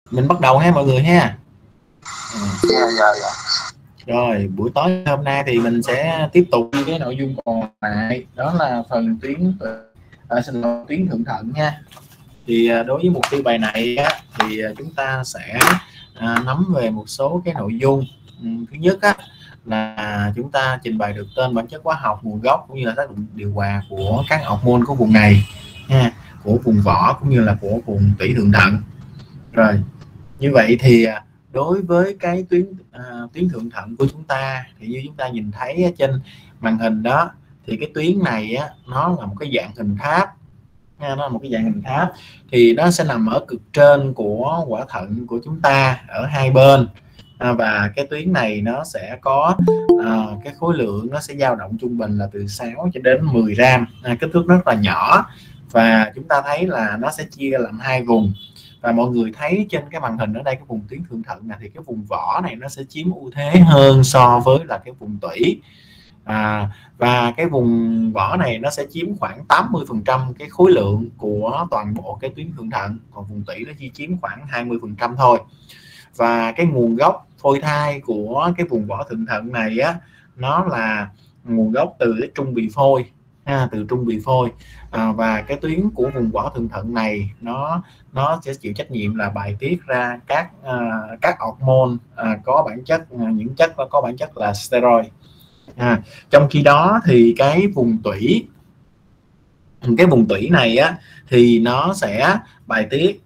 Mình bắt đầu ha mọi người ha. Dạ. Rồi buổi tối hôm nay thì mình sẽ tiếp tục cái nội dung còn lại, đó là phần tuyến thượng thận nha. Thì đối với mục tiêu bài này á, thì chúng ta sẽ nắm về một số cái nội dung. Thứ nhất á, là chúng ta trình bày được tên, bản chất, hóa học, nguồn gốc cũng như là tác dụng điều hòa của các hormone của vùng này ha, của vùng vỏ cũng như là của vùng tủy thượng thận. Rồi như vậy thì đối với cái tuyến thượng thận của chúng ta thì như chúng ta nhìn thấy trên màn hình đó, thì cái tuyến này á, nó là một cái dạng hình tháp nha, nó là một cái dạng hình tháp, thì nó sẽ nằm ở cực trên của quả thận của chúng ta ở hai bên. Và cái tuyến này nó sẽ có cái khối lượng nó sẽ dao động trung bình là từ 6 cho đến 10 gram, kích thước rất là nhỏ. Và chúng ta thấy là nó sẽ chia làm hai vùng, và mọi người thấy trên cái màn hình ở đây, cái vùng tuyến thượng thận này thì cái vùng vỏ này nó sẽ chiếm ưu thế hơn so với là cái vùng tủy. Và cái vùng vỏ này nó sẽ chiếm khoảng 80% cái khối lượng của toàn bộ cái tuyến thượng thận, còn vùng tủy nó chỉ chiếm khoảng 20% thôi. Và cái nguồn gốc phôi thai của cái vùng vỏ thượng thận này á, nó là nguồn gốc từ cái trung bì phôi, từ trung bì phôi. Và cái tuyến của vùng vỏ thượng thận này nó sẽ chịu trách nhiệm là bài tiết ra các hormone có bản chất, những chất có bản chất là steroid. Trong khi đó thì cái vùng tủy này á, thì nó sẽ bài tiết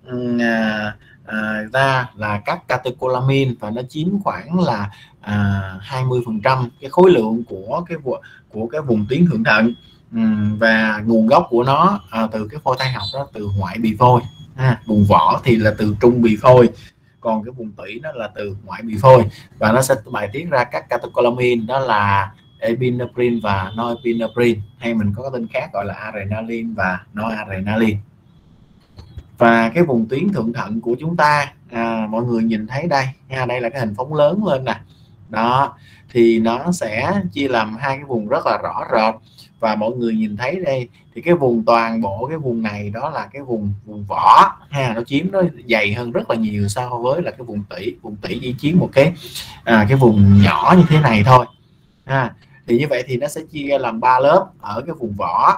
ra là các catecholamine, và nó chiếm khoảng là 20% cái khối lượng của cái vùng tuyến thượng thận. Và nguồn gốc của nó từ cái phôi thai học đó, từ ngoại bì phôi. Vùng vỏ thì là từ trung bì phôi, còn cái vùng tủy nó là từ ngoại bì phôi, và nó sẽ bài tiết ra các catecholamine, đó là epinephrine và norepinephrine, hay mình có cái tên khác gọi là adrenaline và noradrenaline. Và cái vùng tuyến thượng thận của chúng ta, mọi người nhìn thấy đây nha, đây là cái hình phóng lớn lên nè, đó thì nó sẽ chia làm hai cái vùng rất là rõ rệt. Và mọi người nhìn thấy đây thì cái vùng, toàn bộ cái vùng này đó là cái vùng vỏ ha, nó chiếm, nó dày hơn rất là nhiều so với là cái vùng tủy chỉ chiếm một cái vùng nhỏ như thế này thôi. Thì như vậy thì nó sẽ chia làm 3 lớp ở cái vùng vỏ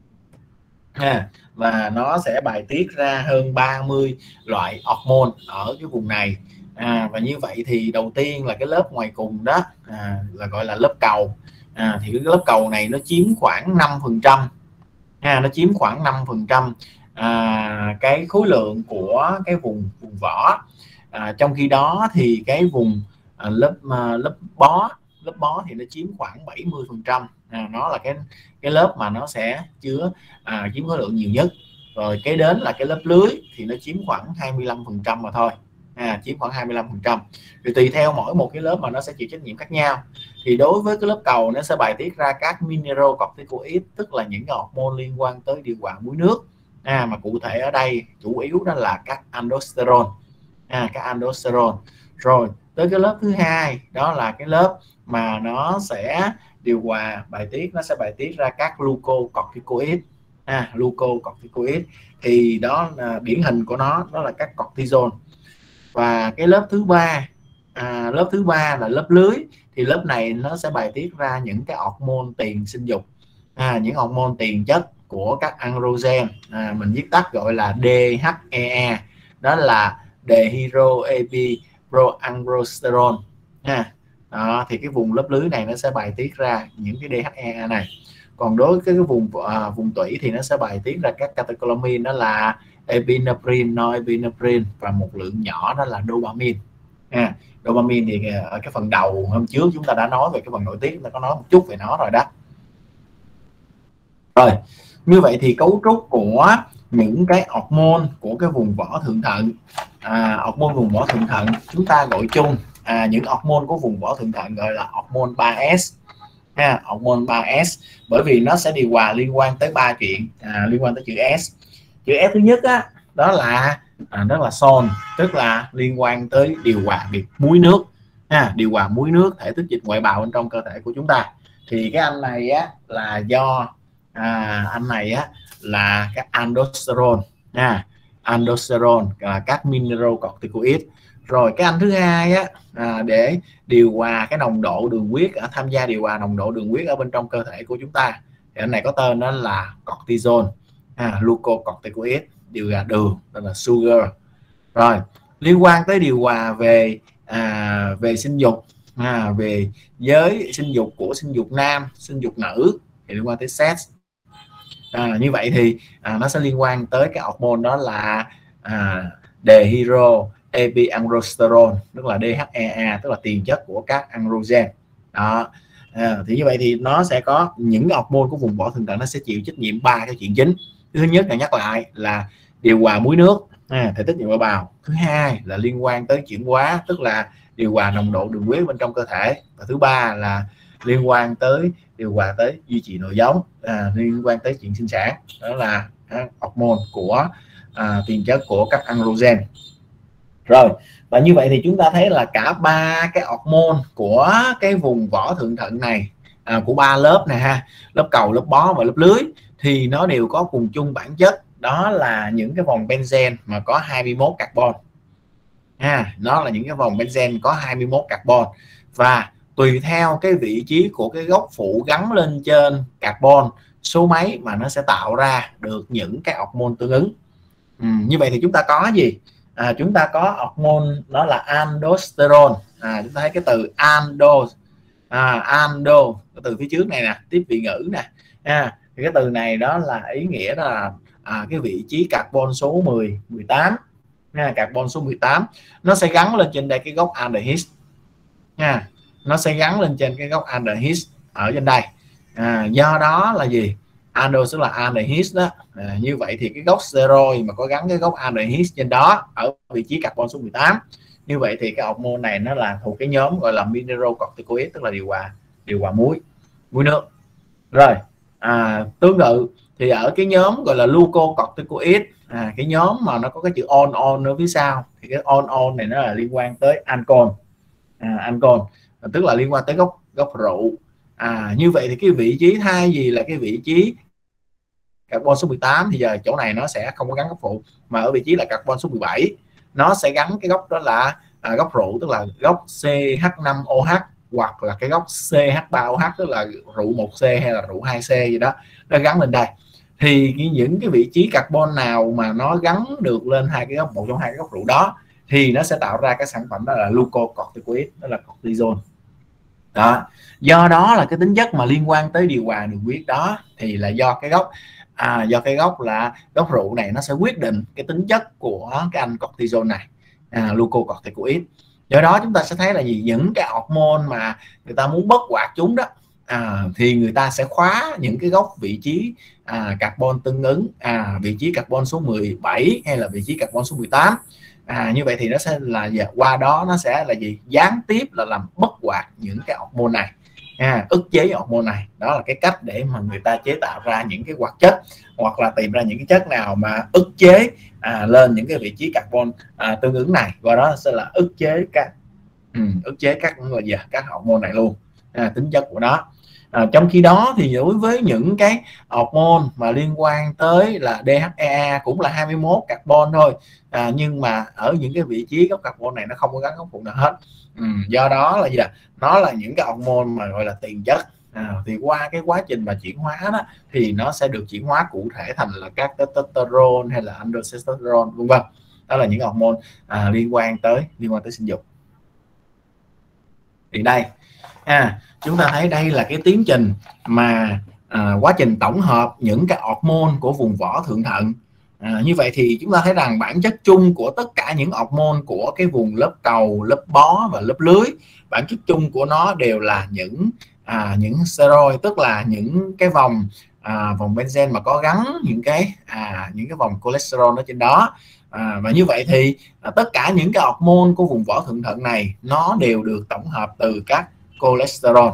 và nó sẽ bài tiết ra hơn 30 loại hormone ở cái vùng này. Và như vậy thì đầu tiên là cái lớp ngoài cùng đó là gọi là lớp cầu. Thì cái lớp cầu này nó chiếm khoảng 5%, nó chiếm khoảng 5% cái khối lượng của cái vùng vỏ. Trong khi đó thì cái vùng lớp bó thì nó chiếm khoảng 70%. Nó là cái lớp mà nó sẽ chiếm khối lượng nhiều nhất. Rồi kế đến là cái lớp lưới thì nó chiếm khoảng 25% mà thôi, chiếm khoảng 25%. Thì tùy theo mỗi một cái lớp mà nó sẽ chịu trách nhiệm khác nhau. Thì đối với cái lớp cầu, nó sẽ bài tiết ra các mineralocorticoid, tức là những cái hormone liên quan tới điều hòa muối nước. Mà cụ thể ở đây chủ yếu đó là các aldosterone, các aldosterone. Rồi tới cái lớp thứ hai, đó là cái lớp mà nó sẽ điều hòa bài tiết, nó sẽ bài tiết ra các glucocorticoid. Glucocorticoid thì đó là điển hình của nó, đó là các cortisol. Và cái lớp thứ ba, là lớp lưới, thì lớp này nó sẽ bài tiết ra những cái hormone tiền sinh dục, những hormone tiền chất của các androgen, mình viết tắt gọi là DHEA, đó là dehydroepiandrosterone. Thì cái vùng lớp lưới này nó sẽ bài tiết ra những cái DHEA này. Còn đối với cái vùng tủy thì nó sẽ bài tiết ra các catecholamine, đó là epinephrine, norepinephrine và một lượng nhỏ đó là dopamine. Dopamine thì ở cái phần đầu hôm trước chúng ta đã nói về cái phần nội tiết, chúng ta có nói một chút về nó rồi đó. Rồi như vậy thì cấu trúc của những cái hormone của cái vùng vỏ thượng thận, hormone vùng vỏ thượng thận chúng ta gọi chung, những hormone của vùng vỏ thượng thận gọi là hormone 3S. Hormone 3S, bởi vì nó sẽ điều hòa liên quan tới 3 chuyện, liên quan tới chữ S. Chữ S thứ nhất á, đó là son, tức là liên quan tới điều hòa việc muối nước, điều hòa muối nước, thể tích dịch ngoại bào bên trong cơ thể của chúng ta. Thì cái anh này á là do anh này á là cái aldosterone. aldosterone, các mineralocorticoid. Rồi cái anh thứ hai á, để điều hòa cái nồng độ đường huyết, tham gia điều hòa nồng độ đường huyết ở bên trong cơ thể của chúng ta, thì anh này có tên đó là cortisol, glucocorticoid, điều hòa đường, đó là sugar. Rồi liên quan tới điều hòa về về sinh dục, về giới sinh dục của sinh dục nam, sinh dục nữ, thì liên quan tới sex. Như vậy thì nó sẽ liên quan tới cái hormone đó là dehydroepiandrosterone, tức là DHEA, tức là tiền chất của các androgen đó. Thì như vậy thì nó sẽ có những cái hormone của vùng vỏ thượng thận, nó sẽ chịu trách nhiệm 3 cái chuyện chính. Thứ nhất là nhắc lại là điều hòa muối nước, thể tích nhiệt bào. Thứ hai là liên quan tới chuyển hóa, tức là điều hòa nồng độ đường huyết bên trong cơ thể. Và thứ ba là liên quan tới điều hòa tới duy trì nội giống, liên quan tới chuyện sinh sản, đó là hormone của tiền chất của các androgen. Rồi, và như vậy thì chúng ta thấy là cả 3 cái hormone của cái vùng vỏ thượng thận này, của 3 lớp này ha, lớp cầu, lớp bó và lớp lưới, thì nó đều có cùng chung bản chất, đó là những cái vòng benzen mà có 21 carbon. Nó là những cái vòng benzen có 21 carbon, và tùy theo cái vị trí của cái gốc phụ gắn lên trên carbon số mấy mà nó sẽ tạo ra được những cái hormone tương ứng. Như vậy thì chúng ta có gì? Chúng ta có hormone đó là aldosterone. Chúng ta thấy cái từ ando, cái từ phía trước này nè, tiếp vị ngữ nè. Thì cái từ này đó là ý nghĩa đó là cái vị trí carbon số 18, carbon số 18 nó sẽ gắn lên trên đây cái gốc aldehyde nha, nó sẽ gắn lên trên cái gốc aldehyde ở trên đây. Do đó là gì? Ando tức là aldehyde đó. Như vậy thì cái gốc steroid mà có gắn cái gốc aldehyde trên đó ở vị trí carbon số 18, như vậy thì cái hormone này nó là thuộc cái nhóm gọi là mineralocorticoid, tức là điều hòa muối nước. Rồi tương tự thì ở cái nhóm gọi là glucocorticoid, cái nhóm mà nó có cái chữ on ở phía sau, thì cái on này nó là liên quan tới alcohol, tức là liên quan tới gốc rượu. Như vậy thì cái vị trí thay vì là cái vị trí carbon số 18 thì giờ chỗ này nó sẽ không có gắn gốc phụ, mà ở vị trí là carbon số 17 nó sẽ gắn cái gốc đó là gốc rượu, tức là gốc CH5OH, hoặc là cái gốc CH3OH, tức là rượu 1C hay là rượu 2C gì đó, nó gắn lên đây. Thì những cái vị trí carbon nào mà nó gắn được lên hai cái gốc, một trong hai cái gốc rượu đó, thì nó sẽ tạo ra cái sản phẩm đó là glucocorticoid, đó là cortisol đó. Do đó là cái tính chất mà liên quan tới điều hòa đường huyết đó thì là do cái gốc là gốc rượu này nó sẽ quyết định cái tính chất của cái anh cortisol này, glucocorticoid. Do đó chúng ta sẽ thấy là gì, những cái hormone mà người ta muốn bất hoạt chúng đó, thì người ta sẽ khóa những cái gốc vị trí carbon tương ứng, vị trí carbon số 17 hay là vị trí carbon số 18. Như vậy thì nó sẽ là qua đó nó sẽ là gì, gián tiếp là làm bất hoạt những cái hormone này, ức chế hormone này. Đó là cái cách để mà người ta chế tạo ra những cái hoạt chất, hoặc là tìm ra những cái chất nào mà ức chế lên những cái vị trí carbon tương ứng này, và đó sẽ là ức chế các hormone này luôn, tính chất của nó. Trong khi đó thì đối với những cái hormone mà liên quan tới là DHEA cũng là 21 carbon thôi, nhưng mà ở những cái vị trí gốc carbon này nó không có gắn gốc phụ nào hết. Do đó là gì, nó là những cái hormone mà gọi là tiền chất. Thì qua cái quá trình mà chuyển hóa đó thì nó sẽ được chuyển hóa cụ thể thành là các testosterone hay là androstenedione vân vân. Đó là những hormone liên quan tới sinh dục. Thì đây chúng ta thấy đây là cái tiến trình mà quá trình tổng hợp những cái hormone của vùng vỏ thượng thận. Như vậy thì chúng ta thấy rằng bản chất chung của tất cả những hormone của cái vùng lớp cầu, lớp bó và lớp lưới, bản chất chung của nó đều là những steroid, tức là những cái vòng benzen mà có gắn những cái vòng cholesterol ở trên đó. Và như vậy thì tất cả những cái hormone của vùng vỏ thượng thận này nó đều được tổng hợp từ các cholesterol,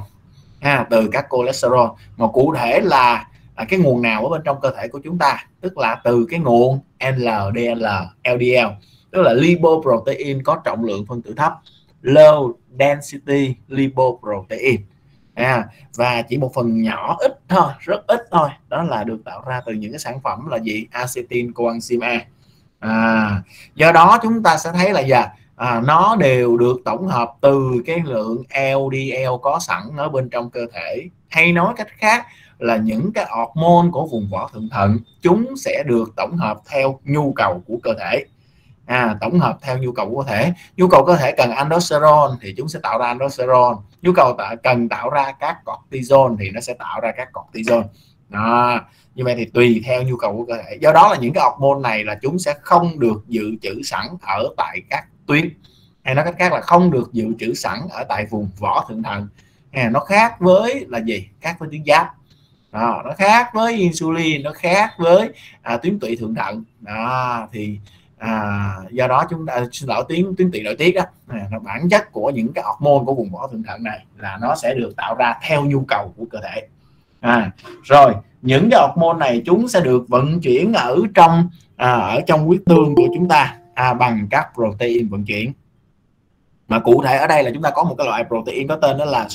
mà cụ thể là cái nguồn nào ở bên trong cơ thể của chúng ta, tức là từ cái nguồn LDL, LDL, tức là lipoprotein có trọng lượng phân tử thấp, low density lipoprotein, và chỉ một phần nhỏ ít thôi, rất ít thôi, đó là được tạo ra từ những cái sản phẩm là gì, acetyl coenzyme A. Do đó chúng ta sẽ thấy là nó đều được tổng hợp từ cái lượng LDL có sẵn ở bên trong cơ thể, hay nói cách khác là những cái hormone của vùng vỏ thượng thận chúng sẽ được tổng hợp theo nhu cầu của cơ thể. Tổng hợp theo nhu cầu của cơ thể. Nhu cầu cơ thể cần aldosterone thì chúng sẽ tạo ra aldosterone, nhu cầu cần tạo ra các cortisol thì nó sẽ tạo ra các cortisol. Như vậy thì tùy theo nhu cầu của cơ thể. Do đó là những cái hormone này là chúng sẽ không được dự trữ sẵn ở tại các tuyến, hay nói cách khác là không được dự trữ sẵn ở tại vùng vỏ thượng thận. Nó khác với là gì? Khác với tuyến giáp. Nó khác với insulin, nó khác với tuyến tụy thượng thận. Thì do đó chúng ta xin lỗi tuyến tụy nội tiết đó, bản chất của những cái hormone của vùng vỏ thượng thận này là nó sẽ được tạo ra theo nhu cầu của cơ thể. Rồi những cái hormone này chúng sẽ được vận chuyển ở trong huyết tương của chúng ta bằng các protein vận chuyển. Mà cụ thể ở đây là chúng ta có một cái loại protein có tên đó là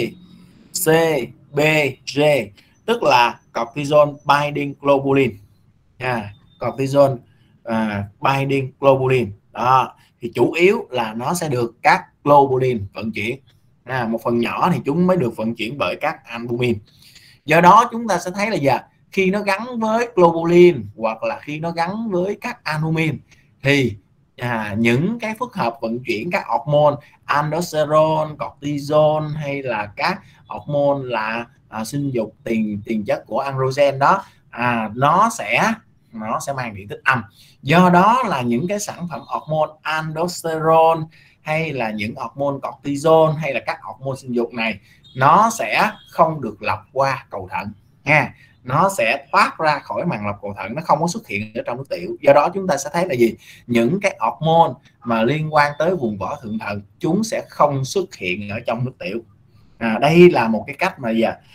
CBG, tức là cortisol binding globulin. Cortisol binding globulin đó, thì chủ yếu là nó sẽ được các globulin vận chuyển. Một phần nhỏ thì chúng mới được vận chuyển bởi các albumin. Do đó chúng ta sẽ thấy là khi nó gắn với globulin hoặc là khi nó gắn với các albumin thì những cái phức hợp vận chuyển các hormone aldosterone, cortisol hay là các hormone là sinh dục tiền chất của androgen đó, nó sẽ mang điện tích âm. Do đó là những cái sản phẩm hormone aldosterone hay là những hormone cortisol hay là các hormone sinh dục này nó sẽ không được lọc qua cầu thận nha, nó sẽ thoát ra khỏi màng lọc cầu thận, nó không có xuất hiện ở trong nước tiểu. Do đó chúng ta sẽ thấy là gì? Những cái hormone mà liên quan tới vùng vỏ thượng thận chúng sẽ không xuất hiện ở trong nước tiểu. Đây là một cái cách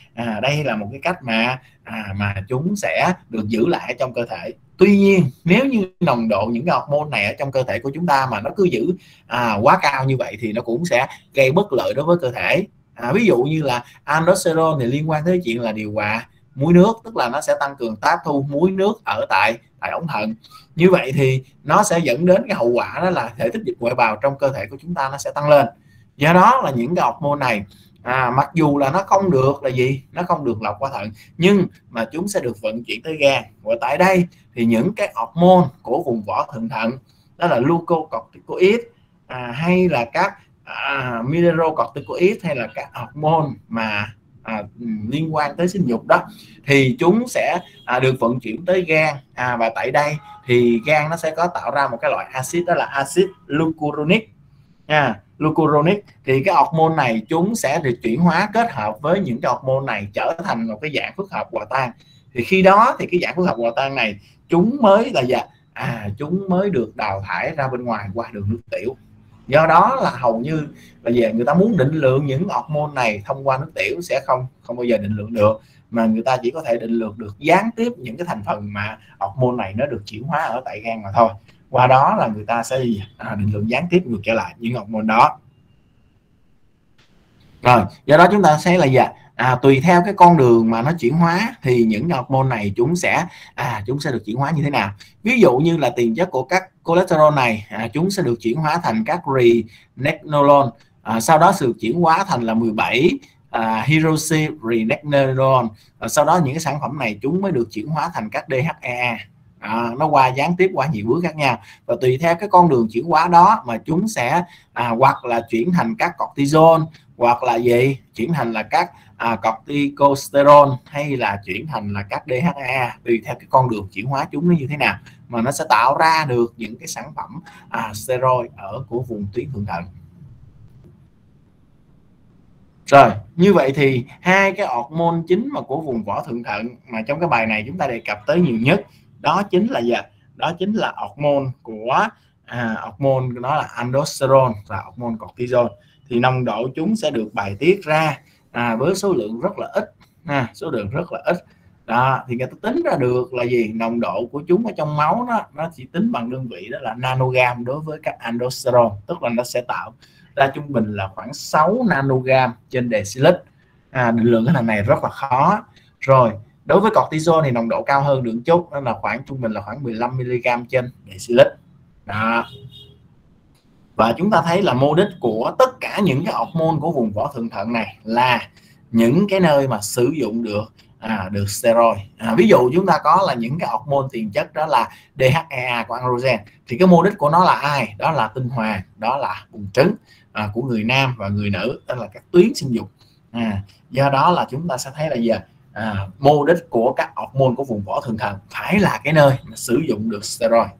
mà chúng sẽ được giữ lại trong cơ thể. Tuy nhiên nếu như nồng độ những cái hormone này ở trong cơ thể của chúng ta mà nó cứ giữ quá cao như vậy thì nó cũng sẽ gây bất lợi đối với cơ thể. Ví dụ như là aldosterone thì liên quan tới chuyện là điều hòa muối nước, tức là nó sẽ tăng cường tác thu muối nước ở tại ống thận. Như vậy thì nó sẽ dẫn đến cái hậu quả đó là thể tích dịch ngoại bào trong cơ thể của chúng ta nó sẽ tăng lên. Do đó là những cái hormone này mặc dù là nó không được nó không được lọc qua thận, nhưng mà chúng sẽ được vận chuyển tới gan. Và tại đây thì những cái hormone của vùng vỏ thượng thận đó là glucocorticoid hay là các mineralocorticoid hay là các hormone mà liên quan tới sinh dục đó thì chúng sẽ được vận chuyển tới gan. Và tại đây thì gan nó sẽ có tạo ra một cái loại axit đó là axit glucuronic. Glucuronic thì cái hormone này chúng sẽ được chuyển hóa kết hợp với những cái hormone này trở thành một cái dạng phức hợp hòa tan. Thì khi đó thì cái dạng phức hợp hòa tan này chúng mới chúng mới được đào thải ra bên ngoài qua đường nước tiểu. Do đó là hầu như là người ta muốn định lượng những hormone này thông qua nước tiểu sẽ không bao giờ định lượng được, mà người ta chỉ có thể định lượng được gián tiếp những cái thành phần mà hormone này nó được chuyển hóa ở tại gan mà thôi. Qua đó là người ta sẽ định lượng gián tiếp ngược trở lại những hormone đó. Rồi do đó chúng ta thấy là tùy theo cái con đường mà nó chuyển hóa thì những hormone này chúng sẽ được chuyển hóa như thế nào. Ví dụ như là tiền chất của các cholesterol này chúng sẽ được chuyển hóa thành các regnenolone, sau đó được chuyển hóa thành là 17 hydroxy regnenolone, sau đó những cái sản phẩm này chúng mới được chuyển hóa thành các DHEA. Nó qua gián tiếp qua nhiều bước khác nhau, và tùy theo cái con đường chuyển hóa đó mà chúng sẽ hoặc là chuyển thành các cortisol, hoặc là chuyển thành là các corticosterol, hay là chuyển thành là các DHA. Tùy theo cái con đường chuyển hóa chúng nó như thế nào mà nó sẽ tạo ra được những cái sản phẩm steroid ở của vùng tuyến thượng thận. Rồi như vậy thì hai cái hormone chính mà của vùng vỏ thượng thận mà trong cái bài này chúng ta đề cập tới nhiều nhất đó chính là đó chính là hormone của hormone đó là aldosterone và hormone cortisol. Thì nồng độ chúng sẽ được bài tiết ra với số lượng rất là ít, đó thì người ta tính ra được là nồng độ của chúng ở trong máu đó, nó chỉ tính bằng đơn vị đó là nanogam đối với các aldosterone, tức là nó sẽ tạo ra trung bình là khoảng 6 nanogam trên decilit. Định lượng cái này rất là khó. Rồi Đối với cortisol thì nồng độ cao hơn được chút, đó là khoảng trung bình là khoảng 15 mg trên decilit. Đó. Và chúng ta thấy là mô đích của tất cả những cái hormone của vùng vỏ thượng thận này là những cái nơi mà sử dụng được steroid. Ví dụ chúng ta có là những cái hormone tiền chất, đó là DHEA của androgen, thì cái mô đích của nó là ai? Đó là tinh hoàng, đó là buồng trứng của người nam và người nữ, đó là các tuyến sinh dục. Do đó là chúng ta sẽ thấy là giờ mô đích của các hormone của vùng vỏ thượng thận phải là cái nơi mà sử dụng được steroid.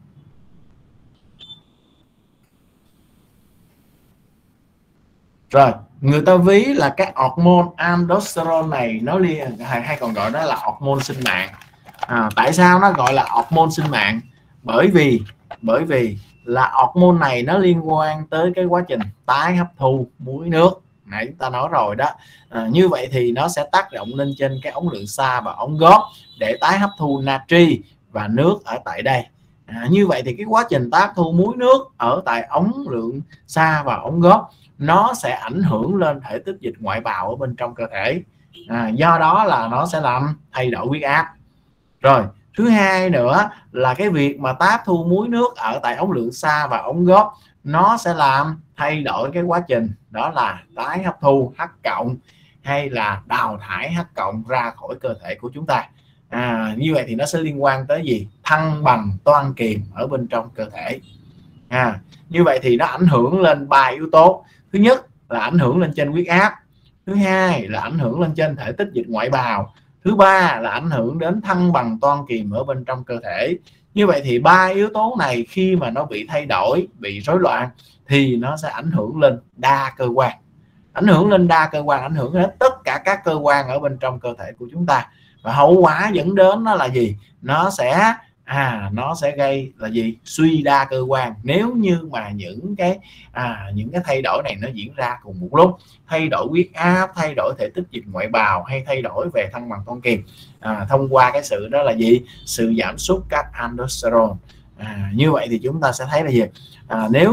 Rồi, người ta ví là các hormone aldosterone này nó hay còn gọi đó là hormone sinh mạng. Tại sao nó gọi là hormone sinh mạng? Bởi vì là hormone này nó liên quan tới cái quá trình tái hấp thu muối nước. Nãy chúng ta nói rồi đó. Như vậy thì nó sẽ tác động lên trên cái ống lượng xa và ống gót để tái hấp thu natri và nước ở tại đây. Như vậy thì cái quá trình tái hấp thu muối nước ở tại ống lượng xa và ống gót nó sẽ ảnh hưởng lên thể tích dịch ngoại bào ở bên trong cơ thể. Do đó là nó sẽ làm thay đổi huyết áp. Rồi, thứ hai nữa là cái việc mà tái hấp thu muối nước ở tại ống lượng xa và ống gót nó sẽ làm thay đổi cái quá trình đó là tái hấp thu H cộng hay là đào thải H cộng ra khỏi cơ thể của chúng ta. Như vậy thì nó sẽ liên quan tới gì? Thăng bằng toan kiềm ở bên trong cơ thể. Như vậy thì nó ảnh hưởng lên 3 yếu tố. Thứ nhất là ảnh hưởng lên trên huyết áp, thứ hai là ảnh hưởng lên trên thể tích dịch ngoại bào, thứ ba là ảnh hưởng đến thăng bằng toan kiềm ở bên trong cơ thể. Như vậy thì 3 yếu tố này khi mà nó bị thay đổi, bị rối loạn thì nó sẽ ảnh hưởng lên đa cơ quan. Ảnh hưởng lên đa cơ quan, ảnh hưởng đến tất cả các cơ quan ở bên trong cơ thể của chúng ta. Và hậu quả dẫn đến nó là gì? Nó sẽ gây là gì? Suy đa cơ quan. Nếu như mà những cái thay đổi này nó diễn ra cùng một lúc, thay đổi huyết áp, thay đổi thể tích dịch ngoại bào hay thay đổi về thăng bằng toan kiềm, thông qua cái sự đó là gì? Sự giảm sút các aldosterone. Như vậy thì chúng ta sẽ thấy là gì? Nếu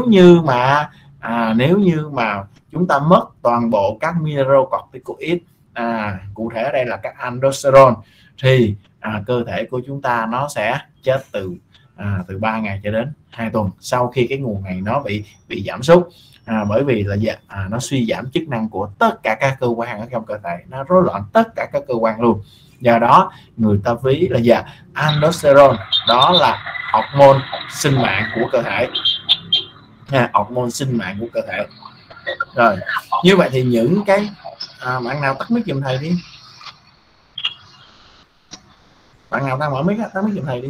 như mà chúng ta mất toàn bộ các mineralocorticoid, cụ thể ở đây là các aldosterone, thì cơ thể của chúng ta nó sẽ chết từ 3 ngày cho đến 2 tuần sau khi cái nguồn này nó bị giảm sút. Bởi vì là nó suy giảm chức năng của tất cả các cơ quan ở trong cơ thể, nó rối loạn tất cả các cơ quan luôn. Do đó người ta ví là aldosterone đó là hormone sinh mạng của cơ thể, hormone sinh mạng của cơ thể. Rồi, như vậy thì những cái bạn nào tắt mic giùm thầy đi, bạn nào đang mở mic tắt mic giùm thầy đi.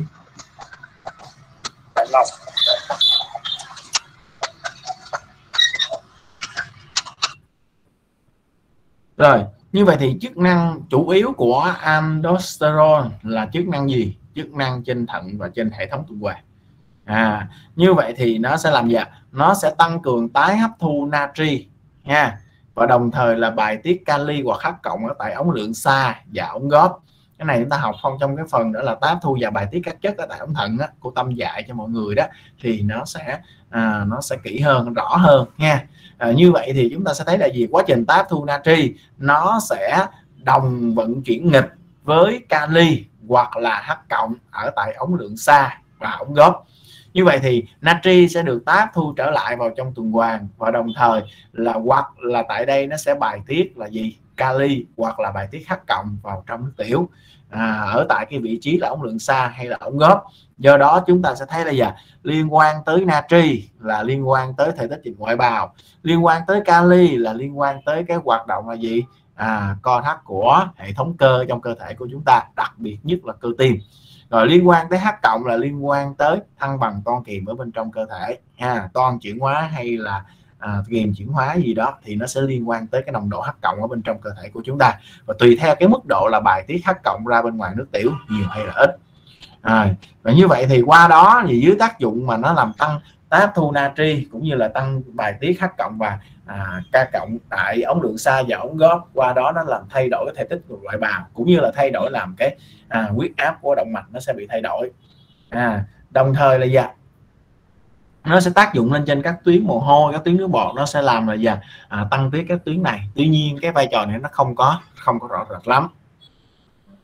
Rồi, như vậy thì chức năng chủ yếu của aldosterone là chức năng gì? Chức năng trên thận và trên hệ thống tuần hoàn. Như vậy thì nó sẽ làm gì? Nó sẽ tăng cường tái hấp thu natri nha, và đồng thời là bài tiết kali hoặc H cộng ở tại ống lượng xa và ống gót. Cái này chúng ta học không trong cái phần đó là tái hấp thu và bài tiết các chất ở tại ống thận đó, cô Tâm dạy cho mọi người đó, thì nó sẽ kỹ hơn, rõ hơn nha. Như vậy thì chúng ta sẽ thấy là gì? Quá trình tái hấp thu natri nó sẽ đồng vận chuyển nghịch với kali hoặc là H cộng ở tại ống lượng xa và ống gót. Như vậy thì natri sẽ được tái hấp thu trở lại vào trong tuần hoàn, và đồng thời là hoặc là tại đây nó sẽ bài tiết là gì? Kali hoặc là bài tiết H cộng vào trong nước tiểu ở tại cái vị trí là ống lượng xa hay là ống gót. Do đó chúng ta sẽ thấy là liên quan tới natri là liên quan tới thể tích dịch ngoại bào, liên quan tới kali là liên quan tới cái hoạt động là gì? Co thắt của hệ thống cơ trong cơ thể của chúng ta, đặc biệt nhất là cơ tim. Rồi liên quan tới H cộng là liên quan tới thăng bằng toan kiềm ở bên trong cơ thể, toan chuyển hóa hay là kiềm chuyển hóa gì đó, thì nó sẽ liên quan tới cái nồng độ H cộng ở bên trong cơ thể của chúng ta, và tùy theo cái mức độ là bài tiết H cộng ra bên ngoài nước tiểu nhiều hay là ít. Và như vậy thì qua đó thì dưới tác dụng mà nó làm tăng tái hấp thu natri cũng như là tăng bài tiết H cộng và K cộng tại ống lượng xa và ống gót, qua đó nó làm thay đổi thể tích của ngoại bào, cũng như là thay đổi làm cái huyết áp của động mạch nó sẽ bị thay đổi. Đồng thời là nó sẽ tác dụng lên trên các tuyến mồ hôi, các tuyến nước bọt, nó sẽ làm là tăng tiết các tuyến này. Tuy nhiên cái vai trò này nó không có rõ rệt lắm.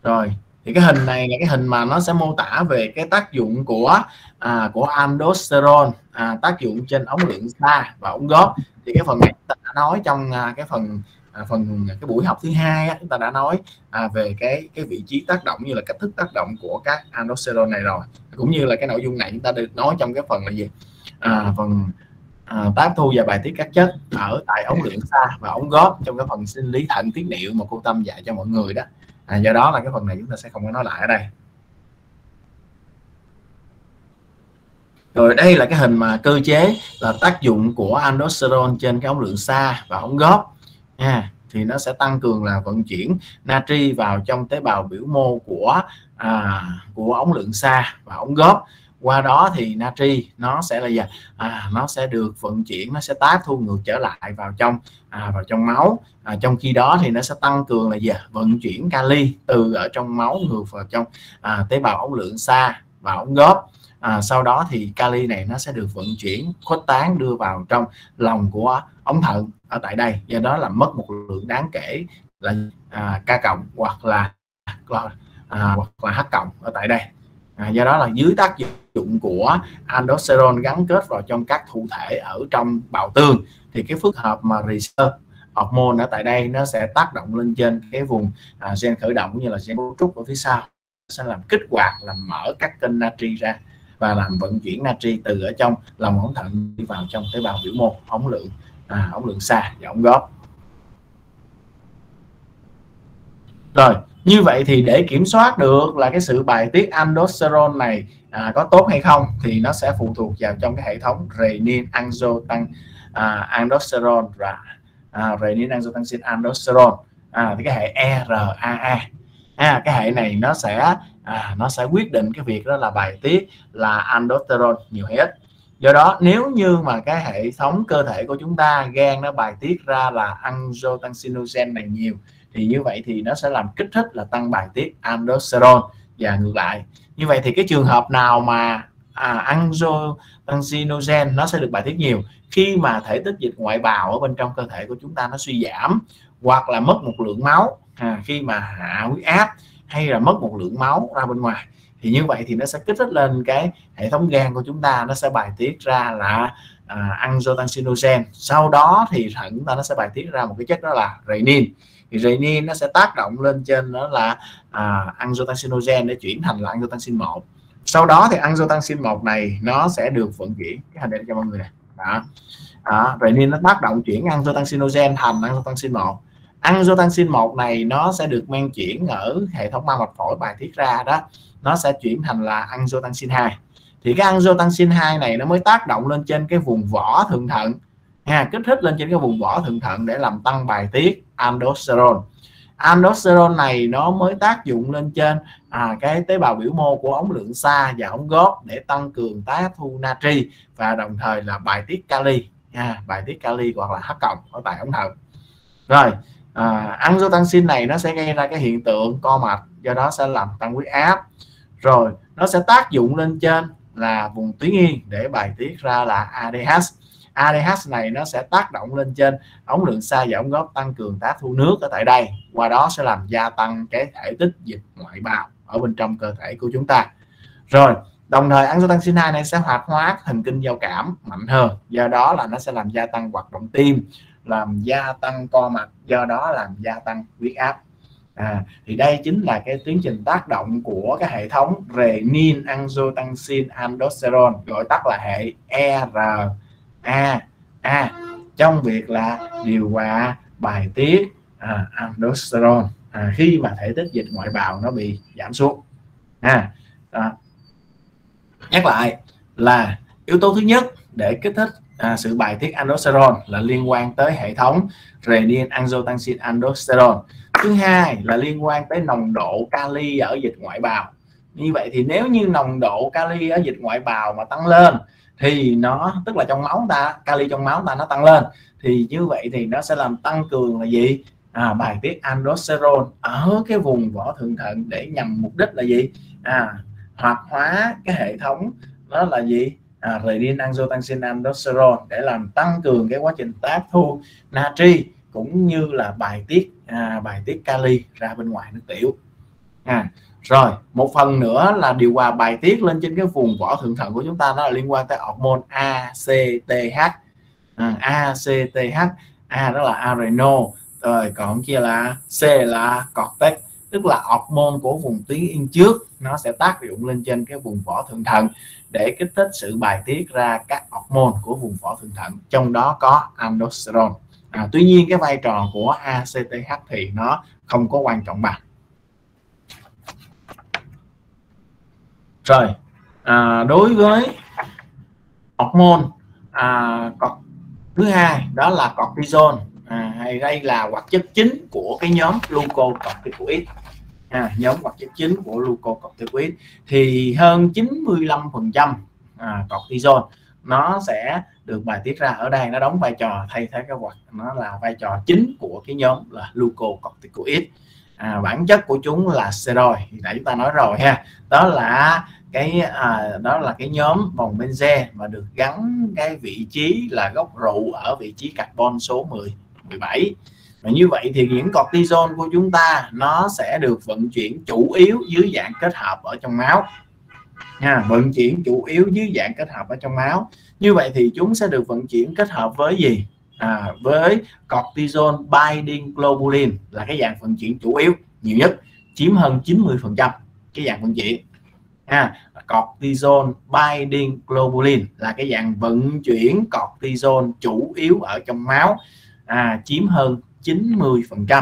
Rồi thì cái hình này là cái hình mà nó sẽ mô tả về cái tác dụng của aldosterone, tác dụng trên ống lượng xa và ống gót. Thì cái phần này chúng ta đã nói trong cái phần cái buổi học thứ hai á, chúng ta đã nói về cái vị trí tác động như là cách thức tác động của các aldosterone này rồi, cũng như là cái nội dung này chúng ta được nói trong cái phần là gì, phần tác thu và bài tiết các chất ở tại ống lượng xa và ống gót trong cái phần sinh lý thận tiết niệu mà cô Tâm dạy cho mọi người đó. Do đó là cái phần này chúng ta sẽ không có nói lại ở đây. Rồi đây là cái hình mà cơ chế là tác dụng của aldosterone trên cái ống lượng xa và ống gót thì nó sẽ tăng cường là vận chuyển natri vào trong tế bào biểu mô của ống lượng xa và ống gót. Qua đó thì natri nó sẽ là gì? Nó sẽ được vận chuyển, nó sẽ tác thu ngược trở lại vào trong máu. Trong khi đó thì nó sẽ tăng cường là gì? Vận chuyển kali từ ở trong máu ngược vào trong tế bào ống lượng xa và ống gót. Sau đó thì kali này nó sẽ được vận chuyển khuếch tán đưa vào trong lòng của ống thận ở tại đây. Do đó là mất một lượng đáng kể là K cộng hoặc là H cộng ở tại đây. Do đó là dưới tác dụng của aldosterone gắn kết vào trong các thụ thể ở trong bào tương thì cái phức hợp mà receptor hormone ở tại đây nó sẽ tác động lên trên cái vùng gen khởi động, cũng như là gen cấu trúc ở phía sau, sẽ làm kích hoạt, làm mở các kênh natri ra và làm vận chuyển natri từ ở trong lòng ống thận đi vào trong tế bào biểu mô ống lượng xa và ống gót. Rồi như vậy thì để kiểm soát được là cái sự bài tiết aldosterone này có tốt hay không thì nó sẽ phụ thuộc vào trong cái hệ thống renin aldosterone và renin angiotensin aldosterone, thì cái hệ ERAA. Cái hệ này nó sẽ quyết định cái việc đó là bài tiết là aldosterone nhiều hay ít. Do đó nếu như mà cái hệ thống cơ thể của chúng ta, gan nó bài tiết ra là angiotensinogen này nhiều thì như vậy thì nó sẽ làm kích thích là tăng bài tiết aldosterone và ngược lại. Như vậy thì cái trường hợp nào mà angiotensinogen nó sẽ được bài tiết nhiều khi mà thể tích dịch ngoại bào ở bên trong cơ thể của chúng ta nó suy giảm, hoặc là mất một lượng máu khi mà hạ huyết áp, hay là mất một lượng máu ra bên ngoài, thì như vậy thì nó sẽ kích thích lên cái hệ thống gan của chúng ta, nó sẽ bài tiết ra là angiotensinogen. Sau đó thì thận chúng ta nó sẽ bài tiết ra một cái chất đó là renin. Thì renin nó sẽ tác động lên trên đó là angiotensinogen để chuyển thành là angiotensin 1. Sau đó thì angiotensin 1 này nó sẽ được vận chuyển, cái hình này cho mọi người này. Renin nó tác động chuyển angiotensinogen thành angiotensin 1. Angiotensin 1 này nó sẽ được men chuyển ở hệ thống mao mạch phổi bài tiết ra đó, nó sẽ chuyển thành là angiotensin 2. Thì cái angiotensin 2 này nó mới tác động lên trên cái vùng vỏ thượng thận, kích thích lên trên cái vùng vỏ thượng thận để làm tăng bài tiết aldosterone. Aldosterone này nó mới tác dụng lên trên cái tế bào biểu mô của ống lượng xa và ống gót để tăng cường tác thu natri và đồng thời là bài tiết kali, bài tiết kali hoặc là H cộng ở tại ống thận. Rồi angiotensin này nó sẽ gây ra cái hiện tượng co mạch, do đó sẽ làm tăng huyết áp. Rồi nó sẽ tác dụng lên trên là vùng tuyến yên để bài tiết ra là ADH. ADH này nó sẽ tác động lên trên ống lượng xa và ống gót, tăng cường tác thu nước ở tại đây, qua đó sẽ làm gia tăng cái thể tích dịch ngoại bào ở bên trong cơ thể của chúng ta. Rồi đồng thời angiotensin 2 này sẽ hoạt hóa thần kinh giao cảm mạnh hơn, do đó là nó sẽ làm gia tăng hoạt động tim, làm gia tăng co mạch, do đó làm gia tăng huyết áp. Thì đây chính là cái tiến trình tác động của cái hệ thống renin angiotensin aldosterone, gọi tắt là hệ ERAA, trong việc là điều hòa bài tiết aldosterone khi mà thể tích dịch ngoại bào nó bị giảm xuống. Nhắc lại là yếu tố thứ nhất để kích thích sự bài tiết aldosterone là liên quan tới hệ thống renin angiotensin aldosterone. Thứ hai là liên quan tới nồng độ kali ở dịch ngoại bào. Như vậy thì nếu như nồng độ kali ở dịch ngoại bào mà tăng lên thì nó, tức là trong máu ta, kali trong máu ta nó tăng lên, thì như vậy thì nó sẽ làm tăng cường là gì? Bài tiết aldosterone ở cái vùng vỏ thượng thận để nhằm mục đích là gì? Hoạt hóa cái hệ thống đó là gì? Renin angiotensin aldosterone để làm tăng cường cái quá trình tác thu natri cũng như là bài tiết kali ra bên ngoài nước tiểu. Rồi một phần nữa là điều hòa bài tiết lên trên cái vùng vỏ thượng thận của chúng ta, nó là liên quan tới hormone ACTH. ACTH, A đó là adrenal, rồi còn kia là C là cortex, tức là hormone của vùng tuyến yên trước, nó sẽ tác dụng lên trên cái vùng vỏ thượng thận để kích thích sự bài tiết ra các hormone của vùng vỏ thượng thận, trong đó có aldosterone. Tuy nhiên cái vai trò của ACTH thì nó không có quan trọng bằng. Rồi đối với hormone thứ hai đó là cortisol, hay đây là hoạt chất chính của cái nhóm glucocorticoid. Nhóm hoạt chất chính của glucocorticoid thì hơn 95% cortisol nó sẽ được bài tiết ra ở đây, nó đóng vai trò thay thế cái hoạt, nó là vai trò chính của cái nhóm là glucocorticoid. Bản chất của chúng là steroid, thì nãy chúng ta nói rồi ha, đó là cái nhóm vòng benzen mà được gắn cái vị trí là gốc rượu ở vị trí carbon số 17. Và như vậy thì những cortisol của chúng ta nó sẽ được vận chuyển chủ yếu dưới dạng kết hợp ở trong máu. Vận chuyển chủ yếu dưới dạng kết hợp ở trong máu. Như vậy thì chúng sẽ được vận chuyển kết hợp với gì? Với cortisol binding globulin là cái dạng vận chuyển chủ yếu nhiều nhất, chiếm hơn 90% cái dạng vận chuyển. Cortisol binding globulin là cái dạng vận chuyển cortisol chủ yếu ở trong máu, chiếm hơn 90%.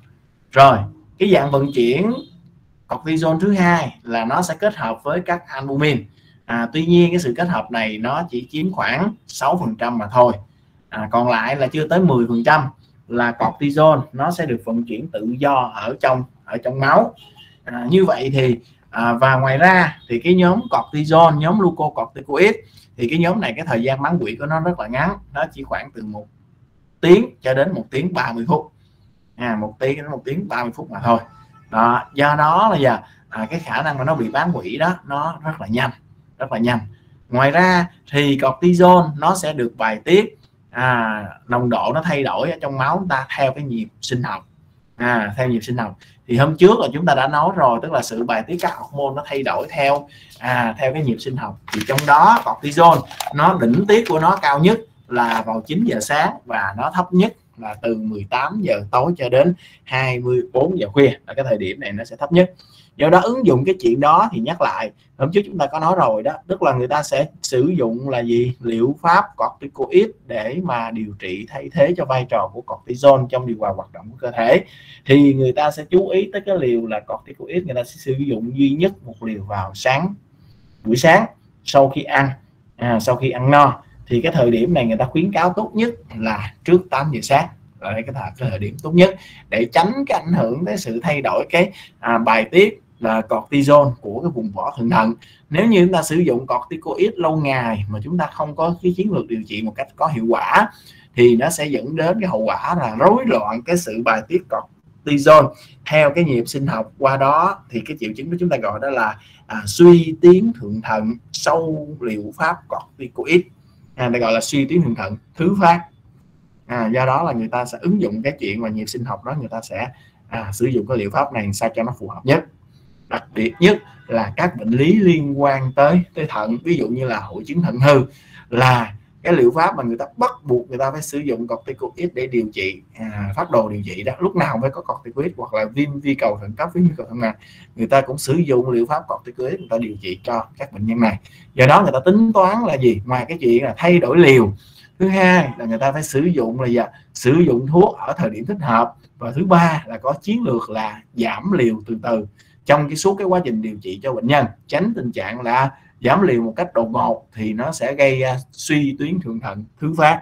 Rồi cái dạng vận chuyển cortisol thứ hai là nó sẽ kết hợp với các albumin. Tuy nhiên cái sự kết hợp này nó chỉ chiếm khoảng 6% mà thôi. Còn lại là chưa tới 10% là cortisol nó sẽ được vận chuyển tự do ở trong máu. Như vậy thì và ngoài ra thì cái nhóm cortisol, nhóm glucocorticoid thì cái nhóm này cái thời gian bán quỹ của nó rất là ngắn, nó chỉ khoảng từ 1 tiếng cho đến 1 tiếng 30 phút. 1 tiếng đến 1 tiếng 30 phút mà thôi. Do đó là cái khả năng mà nó bị bán quỹ đó nó rất là nhanh. Ngoài ra thì cortisol nó sẽ được bài tiết, nồng độ nó thay đổi ở trong máu chúng ta theo cái nhịp sinh học. Theo nhịp sinh học thì hôm trước là chúng ta đã nói rồi, tức là sự bài tiết các hormone nó thay đổi theo cái nhịp sinh học. Thì trong đó cortisol nó đỉnh tiết của nó cao nhất là vào 9 giờ sáng và nó thấp nhất là từ 18 giờ tối cho đến 24 giờ khuya, là cái thời điểm này nó sẽ thấp nhất. Do đó ứng dụng cái chuyện đó thì nhắc lại, hôm trước chúng ta có nói rồi đó, tức là người ta sẽ sử dụng là gì? Liệu pháp corticoid để mà điều trị thay thế cho vai trò của cortisol trong điều hòa hoạt động của cơ thể. Thì người ta sẽ chú ý tới cái liều là corticoid, người ta sẽ sử dụng duy nhất một liều vào buổi sáng sau khi ăn no. Thì cái thời điểm này người ta khuyến cáo tốt nhất là trước 8 giờ sáng, là cái thời điểm tốt nhất để tránh cái ảnh hưởng tới sự thay đổi cái bài tiết là cortisol của cái vùng vỏ thượng thận. Nếu như chúng ta sử dụng corticoid lâu ngày mà chúng ta không có cái chiến lược điều trị một cách có hiệu quả thì nó sẽ dẫn đến cái hậu quả là rối loạn cái sự bài tiết cortisol theo cái nhịp sinh học. Qua đó thì cái triệu chứng của chúng ta gọi đó là suy tuyến thượng thận sau liệu pháp corticoid, ta gọi là suy tuyến thượng thận thứ phát. Do đó là người ta sẽ ứng dụng cái chuyện mà nhịp sinh học đó, người ta sẽ sử dụng cái liệu pháp này sao cho nó phù hợp nhất. Đặc biệt nhất là các bệnh lý liên quan tới thận, ví dụ như là hội chứng thận hư, là cái liệu pháp mà người ta bắt buộc người ta phải sử dụng corticoid để điều trị. Phác đồ điều trị đó lúc nào phải có corticoid, hoặc là viêm vi cầu thận cấp, viêm vi cầu thận mạc, người ta cũng sử dụng liệu pháp corticoid người ta điều trị cho các bệnh nhân này. Do đó người ta tính toán là gì? Ngoài cái chuyện là thay đổi liều, thứ hai là người ta phải sử dụng sử dụng thuốc ở thời điểm thích hợp, và thứ ba là có chiến lược là giảm liều từ từ trong suốt cái quá trình điều trị cho bệnh nhân, tránh tình trạng là giảm liều một cách đột ngột thì nó sẽ gây suy tuyến thượng thận thứ phát.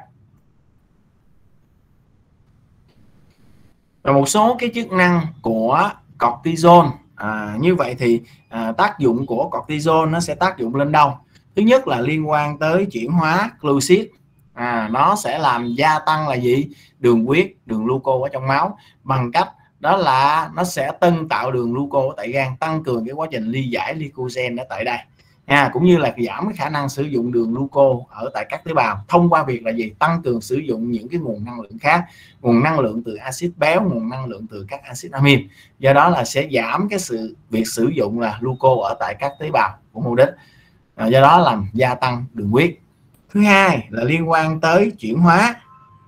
Và một số cái chức năng của cortisol, như vậy thì tác dụng của cortisol nó sẽ tác dụng lên đâu? Thứ nhất là liên quan tới chuyển hóa glucid. Nó sẽ làm gia tăng là gì? Đường huyết, đường gluco ở trong máu, bằng cách đó là nó sẽ tạo đường gluco tại gan, tăng cường cái quá trình ly giải glycogen ở tại đây. cũng như là giảm cái khả năng sử dụng đường gluco ở tại các tế bào thông qua việc là gì, tăng cường sử dụng những cái nguồn năng lượng khác, nguồn năng lượng từ axit béo, nguồn năng lượng từ các axit amin. Do đó là sẽ giảm cái việc sử dụng là gluco ở tại các tế bào của mô đích, do đó làm gia tăng đường huyết. Thứ hai là liên quan tới chuyển hóa,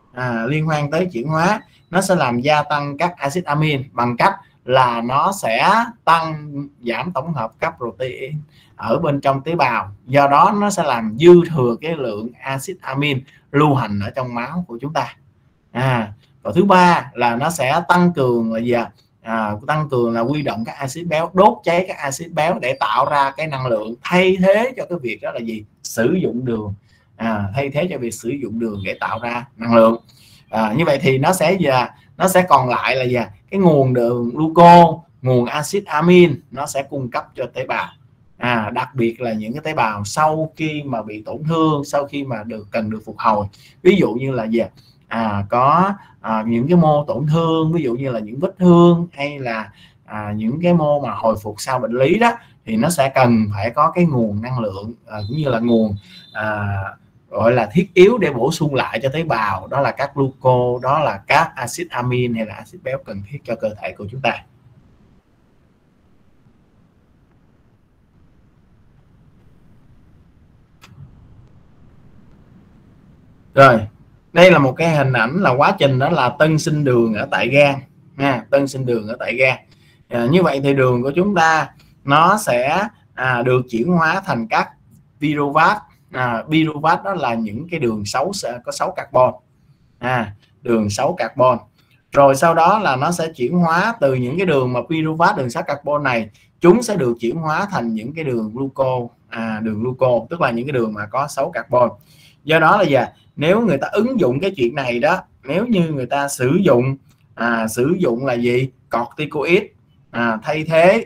nó sẽ làm gia tăng các axit amin bằng cách là nó sẽ giảm tổng hợp các protein ở bên trong tế bào, do đó nó sẽ làm dư thừa cái lượng axit amin lưu hành ở trong máu của chúng ta. Và thứ ba là nó sẽ tăng cường là gì tăng cường là huy động các axit béo, đốt cháy các axit béo để tạo ra cái năng lượng thay thế cho cái việc đó là gì, sử dụng đường, thay thế cho việc sử dụng đường để tạo ra năng lượng. Như vậy thì nó sẽ còn lại là gì, cái nguồn đường gluco, nguồn axit amin nó sẽ cung cấp cho tế bào, đặc biệt là những cái tế bào sau khi mà bị tổn thương, sau khi mà cần được phục hồi. Ví dụ như là gì, có những cái mô tổn thương, ví dụ như là những vết thương hay là những cái mô mà hồi phục sau bệnh lý đó, thì nó sẽ cần phải có cái nguồn năng lượng cũng như là nguồn gọi là thiết yếu để bổ sung lại cho tế bào, đó là các gluco, đó là các axit amin hay là axit béo cần thiết cho cơ thể của chúng ta. Rồi, đây là một cái hình ảnh là quá trình đó là tân sinh đường ở tại gan nha, tân sinh đường ở tại gan. Như vậy thì đường của chúng ta nó sẽ được chuyển hóa thành các pyruvate. Pyruvate đó là những cái đường có 6 carbon, đường 6 carbon. Rồi sau đó là nó sẽ chuyển hóa từ những cái đường mà pyruvate, đường 6 carbon này, chúng sẽ được chuyển hóa thành những cái đường gluco, đường gluco tức là những cái đường mà có 6 carbon. Do đó là nếu người ta ứng dụng cái chuyện này đó, nếu như người ta sử dụng là gì, corticoid thay thế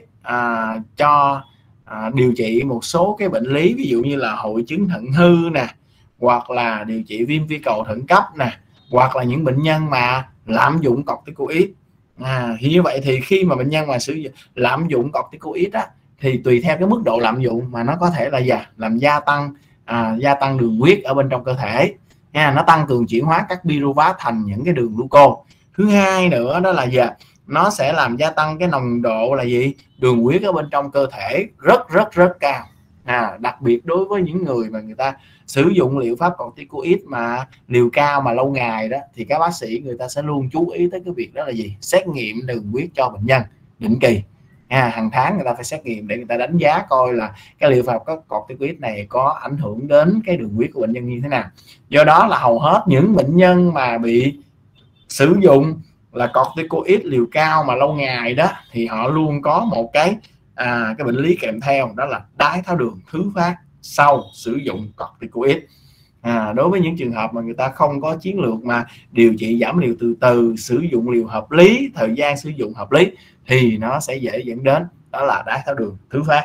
cho điều trị một số cái bệnh lý, ví dụ như là hội chứng thận hư nè, hoặc là điều trị viêm vi cầu thận cấp nè, hoặc là những bệnh nhân mà lạm dụng corticoid. Thì như vậy thì khi mà bệnh nhân mà lạm dụng corticoid á, thì tùy theo cái mức độ lạm dụng mà nó có thể là làm gia tăng đường huyết ở bên trong cơ thể nha, nó tăng cường chuyển hóa các pyruvate thành những cái đường gluco. Thứ hai nữa đó là nó sẽ làm gia tăng cái nồng độ là đường huyết ở bên trong cơ thể rất cao. Đặc biệt đối với những người mà người ta sử dụng liệu pháp corticoid mà liều cao mà lâu ngày đó, thì các bác sĩ người ta sẽ luôn chú ý tới cái việc đó là xét nghiệm đường huyết cho bệnh nhân định kỳ. Hàng tháng người ta phải xét nghiệm để người ta đánh giá coi là cái liệu pháp corticoid này có ảnh hưởng đến cái đường huyết của bệnh nhân như thế nào. Do đó là hầu hết những bệnh nhân mà bị sử dụng là corticoid liều cao mà lâu ngày đó, thì họ luôn có một cái bệnh lý kèm theo, đó là đái tháo đường thứ phát sau sử dụng corticoid. Đối với những trường hợp mà người ta không có chiến lược mà điều trị giảm liều từ từ, sử dụng liều hợp lý, thời gian sử dụng hợp lý, thì nó sẽ dễ dẫn đến đó là đái tháo đường thứ phát.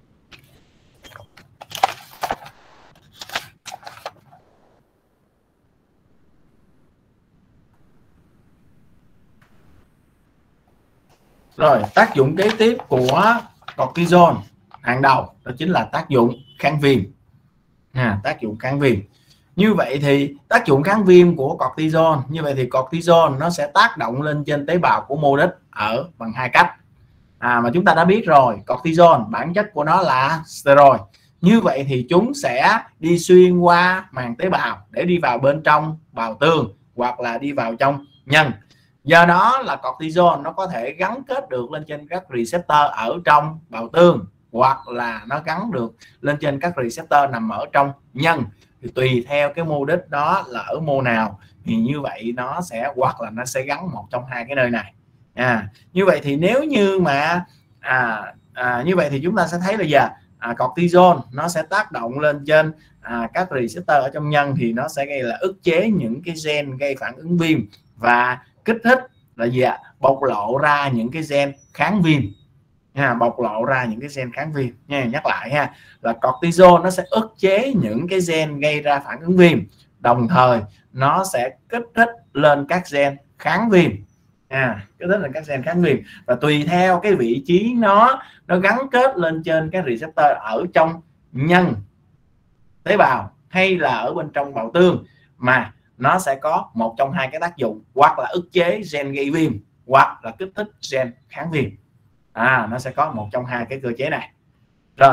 Rồi, tác dụng kế tiếp của cortisol hàng đầu đó chính là tác dụng kháng viêm. Tác dụng kháng viêm. Như vậy thì tác dụng kháng viêm của cortisol, như vậy thì cortisol nó sẽ tác động lên trên tế bào của mô đích ở bằng hai cách. Mà chúng ta đã biết rồi, cortisol bản chất của nó là steroid. Như vậy thì chúng sẽ đi xuyên qua màng tế bào để đi vào bên trong bào tương hoặc là đi vào trong nhân. Do đó là cortisol nó có thể gắn kết được lên trên các receptor ở trong bào tương, hoặc là nó gắn được lên trên các receptor nằm ở trong nhân. Thì tùy theo cái mô đích đó là ở mô nào, thì như vậy nó sẽ hoặc là nó sẽ gắn một trong hai cái nơi này. Như vậy thì nếu như mà như vậy thì chúng ta sẽ thấy là cortisol nó sẽ tác động lên trên các receptor ở trong nhân, thì nó sẽ gây là ức chế những cái gen gây phản ứng viêm và kích thích là bộc lộ ra những cái gen kháng viêm. Bộc lộ ra những cái gen kháng viêm nha. Nhắc lại là cortisol nó sẽ ức chế những cái gen gây ra phản ứng viêm, đồng thời nó sẽ kích thích lên các gen kháng viêm. Kích thích lên các gen kháng viêm, và tùy theo cái vị trí nó gắn kết lên trên cái receptor ở trong nhân tế bào hay là ở bên trong bào tương, mà nó sẽ có một trong hai cái tác dụng, hoặc là ức chế gen gây viêm hoặc là kích thích gen kháng viêm. Nó sẽ có một trong hai cái cơ chế này. Rồi,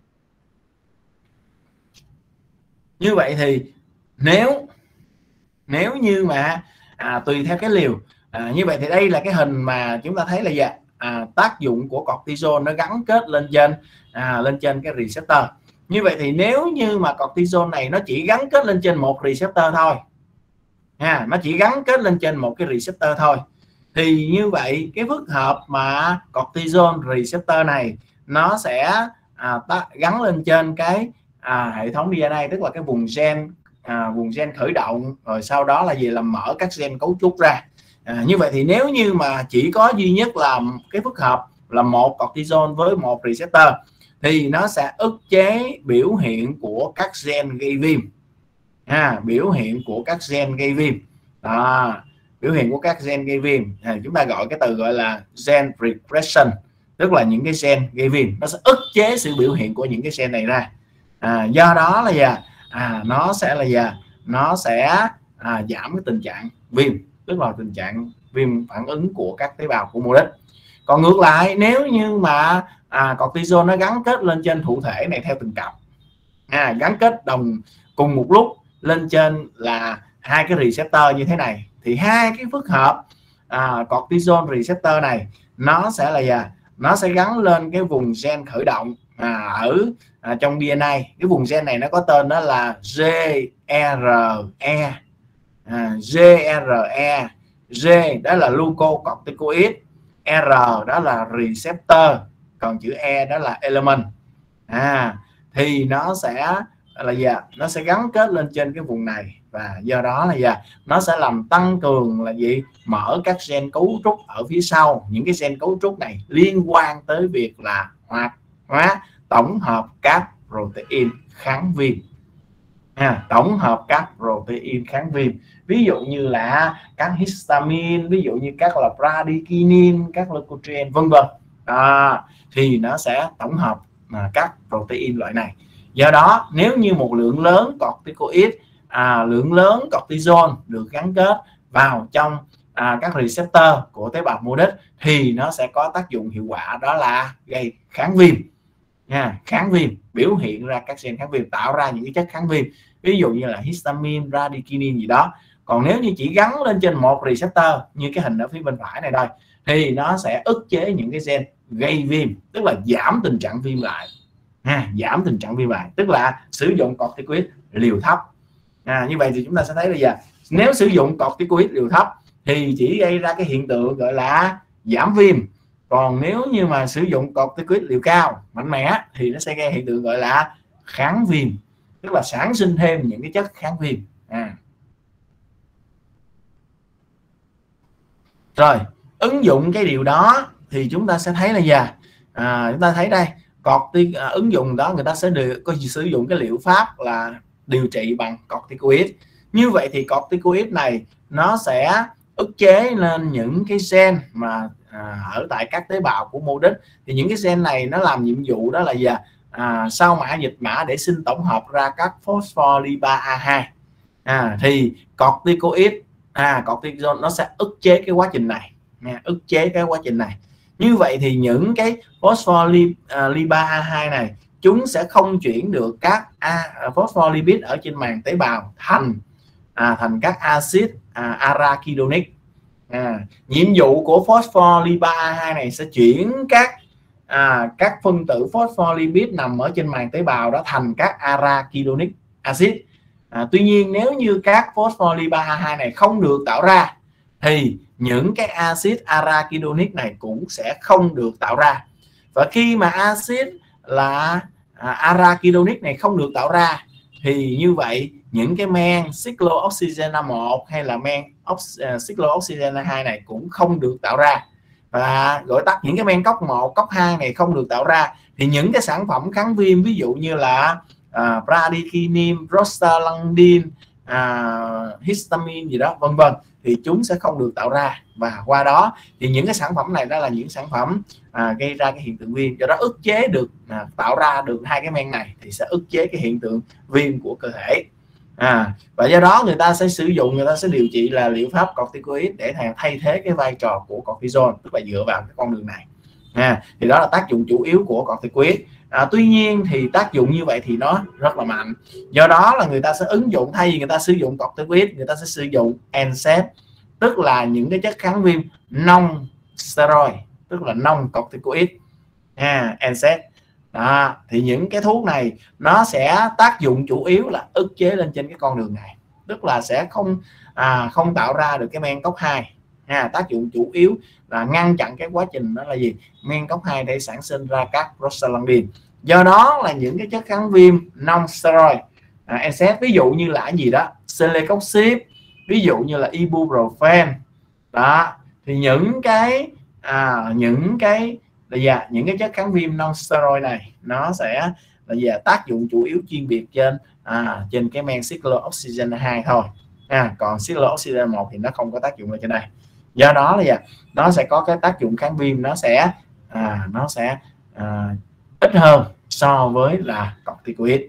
như vậy thì nếu như mà tùy theo cái liều, như vậy thì đây là cái hình mà chúng ta thấy là gì? Tác dụng của cortisol nó gắn kết lên trên cái receptor. Như vậy thì nếu như mà cortisol này nó chỉ gắn kết lên trên một receptor thôi, nó chỉ gắn kết lên trên một cái receptor thôi, thì như vậy cái phức hợp mà cortisol receptor này nó sẽ gắn lên trên cái hệ thống DNA, tức là cái vùng gen khởi động, rồi sau đó là gì, làm mở các gen cấu trúc ra. Như vậy thì nếu như mà chỉ có duy nhất là cái phức hợp là một cortisol với một receptor thì nó sẽ ức chế biểu hiện của các gen gây viêm. Biểu hiện của các gen gây viêm. Biểu hiện của các gen gây viêm chúng ta gọi cái từ gọi là gen repression, tức là những cái gen gây viêm nó sẽ ức chế sự biểu hiện của những cái gen này ra. Do đó là nó sẽ giảm cái tình trạng viêm, tức là tình trạng viêm phản ứng của các tế bào của mô đích. Còn ngược lại, nếu như mà cortisol nó gắn kết lên trên thụ thể này theo từng cặp, gắn kết cùng một lúc lên trên là hai cái receptor như thế này, thì hai cái phức hợp cortisol receptor này nó sẽ là gì? Nó sẽ gắn lên cái vùng gen khởi động trong DNA. Cái vùng gen này nó có tên đó là GRE. GRE. G đó là glucocorticoid, R đó là receptor, còn chữ E đó là element. Thì nó sẽ là gì? Nó sẽ gắn kết lên trên cái vùng này, và do đó là gì? Nó sẽ làm tăng cường là gì? Mở các gen cấu trúc ở phía sau. Những cái gen cấu trúc này liên quan tới việc là hoạt hóa tổng hợp các protein kháng viêm. Tổng hợp các protein kháng viêm, ví dụ như là các histamine, ví dụ như các là bradykinin, các leukotriene vân vân, thì nó sẽ tổng hợp các protein loại này. Do đó nếu như một lượng lớn corticoid, lượng lớn cortisol được gắn kết vào trong các receptor của tế bào mô đích thì nó sẽ có tác dụng hiệu quả, đó là gây kháng viêm. Kháng viêm, biểu hiện ra các gen kháng viêm, tạo ra những cái chất kháng viêm, ví dụ như là histamine, bradykinin gì đó. Còn nếu như chỉ gắn lên trên một receptor như cái hình ở phía bên phải này đây, thì nó sẽ ức chế những cái gen gây viêm, tức là giảm tình trạng viêm lại. Giảm tình trạng viêm lại, tức là sử dụng corticoid liều thấp. Như vậy thì chúng ta sẽ thấy bây giờ nếu sử dụng corticoid liều thấp thì chỉ gây ra cái hiện tượng gọi là giảm viêm. Còn nếu như mà sử dụng corticoid liều cao mạnh mẽ thì nó sẽ gây hiện tượng gọi là kháng viêm, tức là sản sinh thêm những cái chất kháng viêm. Rồi, ứng dụng cái điều đó thì chúng ta sẽ thấy là gì? Chúng ta thấy đây, ứng dụng đó người ta sẽ có sử dụng cái liệu pháp là điều trị bằng corticoid. Như vậy thì corticoid này nó sẽ ức chế lên những cái gen mà ở tại các tế bào của mô đích. Thì những cái gen này nó làm nhiệm vụ đó là gì? Sau mã dịch mã để sinh tổng hợp ra các phospholipase A2. Thì corticoid, cortisol nó sẽ ức chế cái quá trình này, ức chế cái quá trình này. Như vậy thì những cái phospholipase A2 này chúng sẽ không chuyển được các phospholipid ở trên màng tế bào thành các axit arachidonic. Nhiệm vụ của phospholipase A2 này sẽ chuyển các phân tử phospholipid nằm ở trên màng tế bào đó thành các arachidonic acid. Tuy nhiên nếu như các phospholipase A2 này không được tạo ra thì những cái axit arachidonic này cũng sẽ không được tạo ra. Và khi mà axit là arachidonic này không được tạo ra thì như vậy những cái men cyclooxygen 1 hay là men cyclooxygen 2 này cũng không được tạo ra. Và gọi tắt những cái men cốc 1, cốc 2 này không được tạo ra thì những cái sản phẩm kháng viêm ví dụ như là bradykinin, prostaglandin, histamine gì đó vân vân, thì chúng sẽ không được tạo ra, và qua đó thì những cái sản phẩm này đó là những sản phẩm gây ra cái hiện tượng viêm. Do đó ức chế được tạo ra được hai cái men này thì sẽ ức chế cái hiện tượng viêm của cơ thể. Và do đó người ta sẽ sử dụng, người ta sẽ điều trị là liệu pháp corticoid để thay thế cái vai trò của cortisol, tức là dựa vào cái con đường này. Thì đó là tác dụng chủ yếu của corticoid. Tuy nhiên thì tác dụng như vậy thì nó rất là mạnh, do đó là người ta sẽ ứng dụng, thay vì người ta sử dụng corticoid, người ta sẽ sử dụng NSAID, tức là những cái chất kháng viêm non steroid, tức là non corticoid. NSAID đó, thì những cái thuốc này nó sẽ tác dụng chủ yếu là ức chế lên trên cái con đường này, tức là sẽ không tạo ra được cái men COX-2. Tác dụng chủ yếu là ngăn chặn cái quá trình đó là gì, men COX-2 để sản sinh ra các prostaglandin. Do đó là những cái chất kháng viêm non steroid NSAID, ví dụ như là gì đó celecoxib, ví dụ như là ibuprofen đó, thì những cái những cái chất kháng viêm non steroid này nó sẽ là tác dụng chủ yếu chuyên biệt trên cái men cyclooxygen 2 thôi. Còn cyclooxygen 1 thì nó không có tác dụng ở trên đây. Do đó là nó sẽ có cái tác dụng kháng viêm nó sẽ ít hơn so với là corticoid.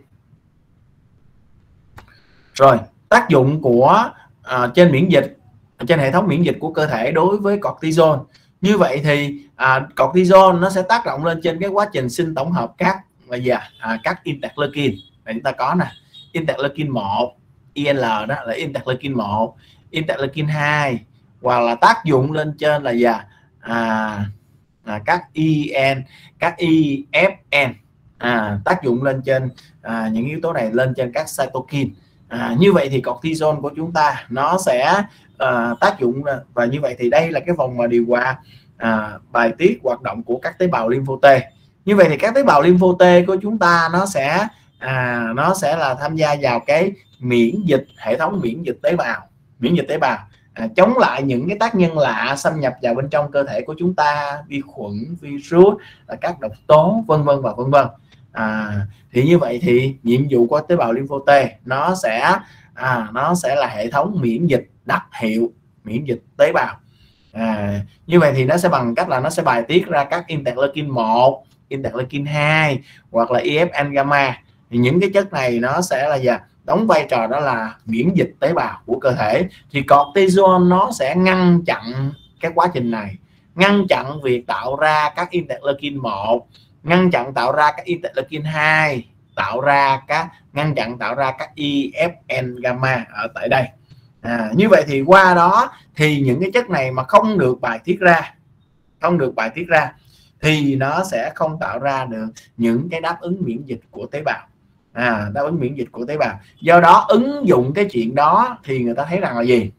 Rồi tác dụng của trên miễn dịch, trên hệ thống miễn dịch của cơ thể đối với cortisol. Như vậy thì cortisol nó sẽ tác động lên trên cái quá trình sinh tổng hợp các interleukin. Chúng ta có nè, interleukin 1, IL đó là interleukin 1, interleukin 2, hoặc là tác dụng lên trên là các IN, các IFN, tác dụng lên trên những yếu tố này lên trên các cytokine. Như vậy thì cortisol của chúng ta nó sẽ tác dụng, và như vậy thì đây là cái vòng mà điều hòa bài tiết hoạt động của các tế bào lympho T. Như vậy thì các tế bào lympho T của chúng ta nó sẽ là tham gia vào cái miễn dịch, hệ thống miễn dịch tế bào, chống lại những cái tác nhân lạ xâm nhập vào bên trong cơ thể của chúng ta, vi khuẩn, virus, các độc tố vân vân và vân vân. Thì như vậy thì nhiệm vụ của tế bào lympho T nó sẽ là hệ thống miễn dịch đặc hiệu, miễn dịch tế bào. Như vậy thì nó sẽ bằng cách là nó sẽ bài tiết ra các interleukin 1, interleukin 2 hoặc là IFN gamma. Thì những cái chất này nó sẽ là đóng vai trò đó là miễn dịch tế bào của cơ thể. Thì cortisol nó sẽ ngăn chặn cái quá trình này, ngăn chặn việc tạo ra các interleukin 1, ngăn chặn tạo ra các interleukin 2, ngăn chặn tạo ra các IFN gamma ở tại đây. Như vậy thì qua đó thì những cái chất này mà không được bài tiết ra thì nó sẽ không tạo ra được những cái đáp ứng miễn dịch của tế bào. Đáp ứng miễn dịch của tế bào. Do đó ứng dụng cái chuyện đó thì người ta thấy rằng là gì?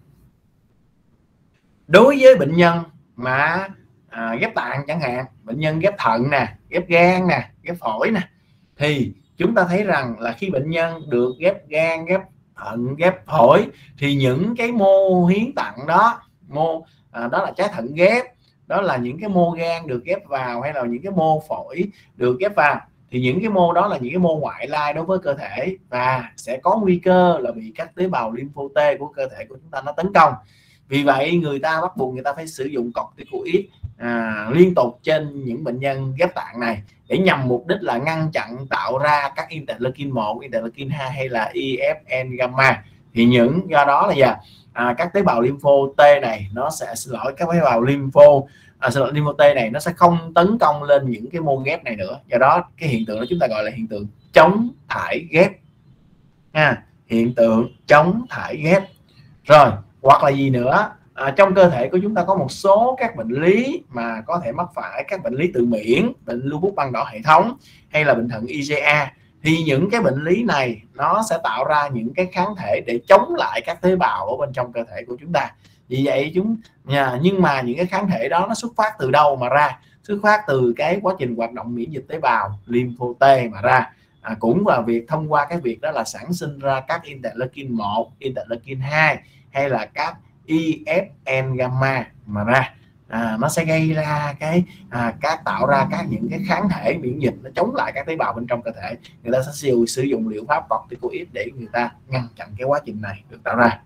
Đối với bệnh nhân mà ghép tạng chẳng hạn, bệnh nhân ghép thận nè, ghép gan nè, ghép phổi nè, thì chúng ta thấy rằng là khi bệnh nhân được ghép gan, ghép thận, ghép phổi thì những cái mô hiến tặng đó, đó là trái thận ghép, đó là những cái mô gan được ghép vào, hay là những cái mô phổi được ghép vào, thì những cái mô đó là những cái mô ngoại lai đối với cơ thể và sẽ có nguy cơ là bị các tế bào lympho T của cơ thể của chúng ta nó tấn công. Vì vậy người ta bắt buộc người ta phải sử dụng corticoid liên tục trên những bệnh nhân ghép tạng này để nhằm mục đích là ngăn chặn tạo ra các interleukin 1, interleukin 2 hay là IFN gamma. Thì do đó là các tế bào lympho T này nó sẽ các tế bào lympho T này nó sẽ không tấn công lên những cái mô ghép này nữa. Do đó cái hiện tượng đó chúng ta gọi là hiện tượng chống thải ghép. Hiện tượng chống thải ghép. Rồi hoặc là gì nữa, trong cơ thể của chúng ta có một số các bệnh lý mà có thể mắc phải, các bệnh lý tự miễn, bệnh lupus băng đỏ hệ thống hay là bệnh thận IgA. Thì những cái bệnh lý này nó sẽ tạo ra những cái kháng thể để chống lại các tế bào ở bên trong cơ thể của chúng ta. Vì vậy nhưng mà những cái kháng thể đó nó xuất phát từ đâu mà ra? Xuất phát từ cái quá trình hoạt động miễn dịch tế bào lympho T mà ra. Cũng là thông qua cái việc đó là sản sinh ra các interleukin 1, interleukin 2 hay là các IFN gamma mà ra. nó sẽ gây ra tạo ra những cái kháng thể miễn dịch, nó chống lại các tế bào bên trong cơ thể. Người ta sẽ sử dụng liệu pháp corticoid để người ta ngăn chặn cái quá trình này được tạo ra.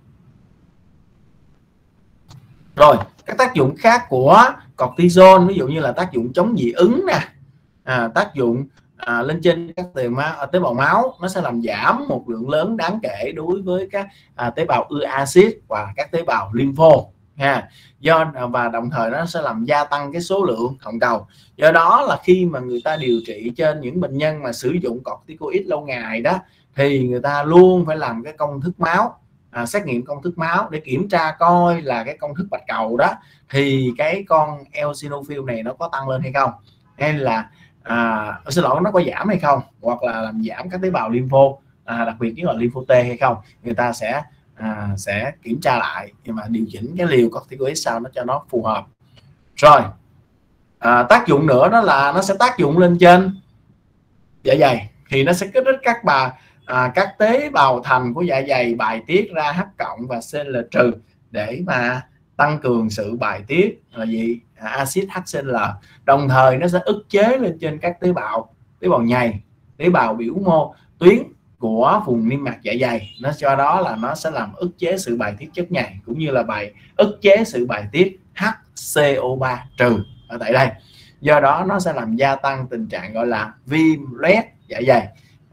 Rồi các tác dụng khác của cortisol, ví dụ như là tác dụng chống dị ứng nè, tác dụng lên trên các tế bào máu, nó sẽ làm giảm một lượng lớn đáng kể đối với các tế bào ưa axit và các tế bào lympho ha. Và đồng thời nó sẽ làm gia tăng cái số lượng hồng cầu. Do đó là khi mà người ta điều trị trên những bệnh nhân mà sử dụng corticoid lâu ngày đó, thì người ta luôn phải làm cái công thức máu, xét nghiệm công thức máu để kiểm tra coi là cái công thức bạch cầu đó thì cái con eosinophil này nó có tăng lên hay không, hay là xin lỗi, nó có giảm hay không, hoặc là làm giảm các tế bào lympho, đặc biệt như là lympho T hay không. Người ta sẽ kiểm tra lại nhưng mà điều chỉnh cái liều corticoid sao nó cho nó phù hợp. Rồi tác dụng nữa đó là nó sẽ tác dụng lên trên dạ dày, thì nó sẽ kích thích các tế bào thành của dạ dày bài tiết ra H cộng và Cl trừ để mà tăng cường sự bài tiết là gì, axit HCl. Đồng thời nó sẽ ức chế lên trên các tế bào nhầy, tế bào biểu mô tuyến của vùng niêm mạc dạ dày. Nó cho đó là nó sẽ làm ức chế sự bài tiết chất nhầy, cũng như là ức chế sự bài tiết HCO3 trừ ở tại đây. Do đó nó sẽ làm gia tăng tình trạng gọi là viêm loét dạ dày,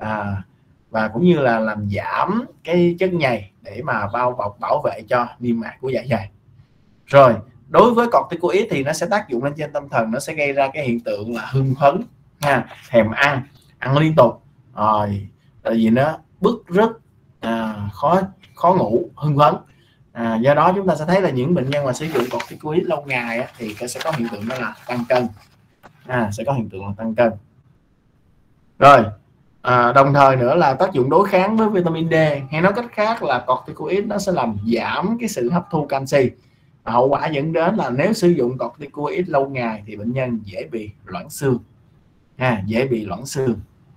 và cũng như là làm giảm cái chất nhầy để mà bao bọc bảo vệ cho niêm mạc của dạ dày. Rồi đối với corticoid thì nó sẽ tác dụng lên trên tâm thần, nó sẽ gây ra cái hiện tượng là hưng phấn, thèm ăn liên tục, rồi tại vì nó bứt rứt, khó ngủ, hưng phấn. Do đó chúng ta sẽ thấy là những bệnh nhân mà sử dụng corticoid lâu ngày thì sẽ có hiện tượng đó là tăng cân, sẽ có hiện tượng là tăng cân. Rồi đồng thời nữa là tác dụng đối kháng với vitamin D, hay nói cách khác là corticoid nó sẽ làm giảm cái sự hấp thu canxi. Hậu quả dẫn đến là nếu sử dụng corticoid lâu ngày thì bệnh nhân dễ bị loãng xương, dễ bị loãng xương.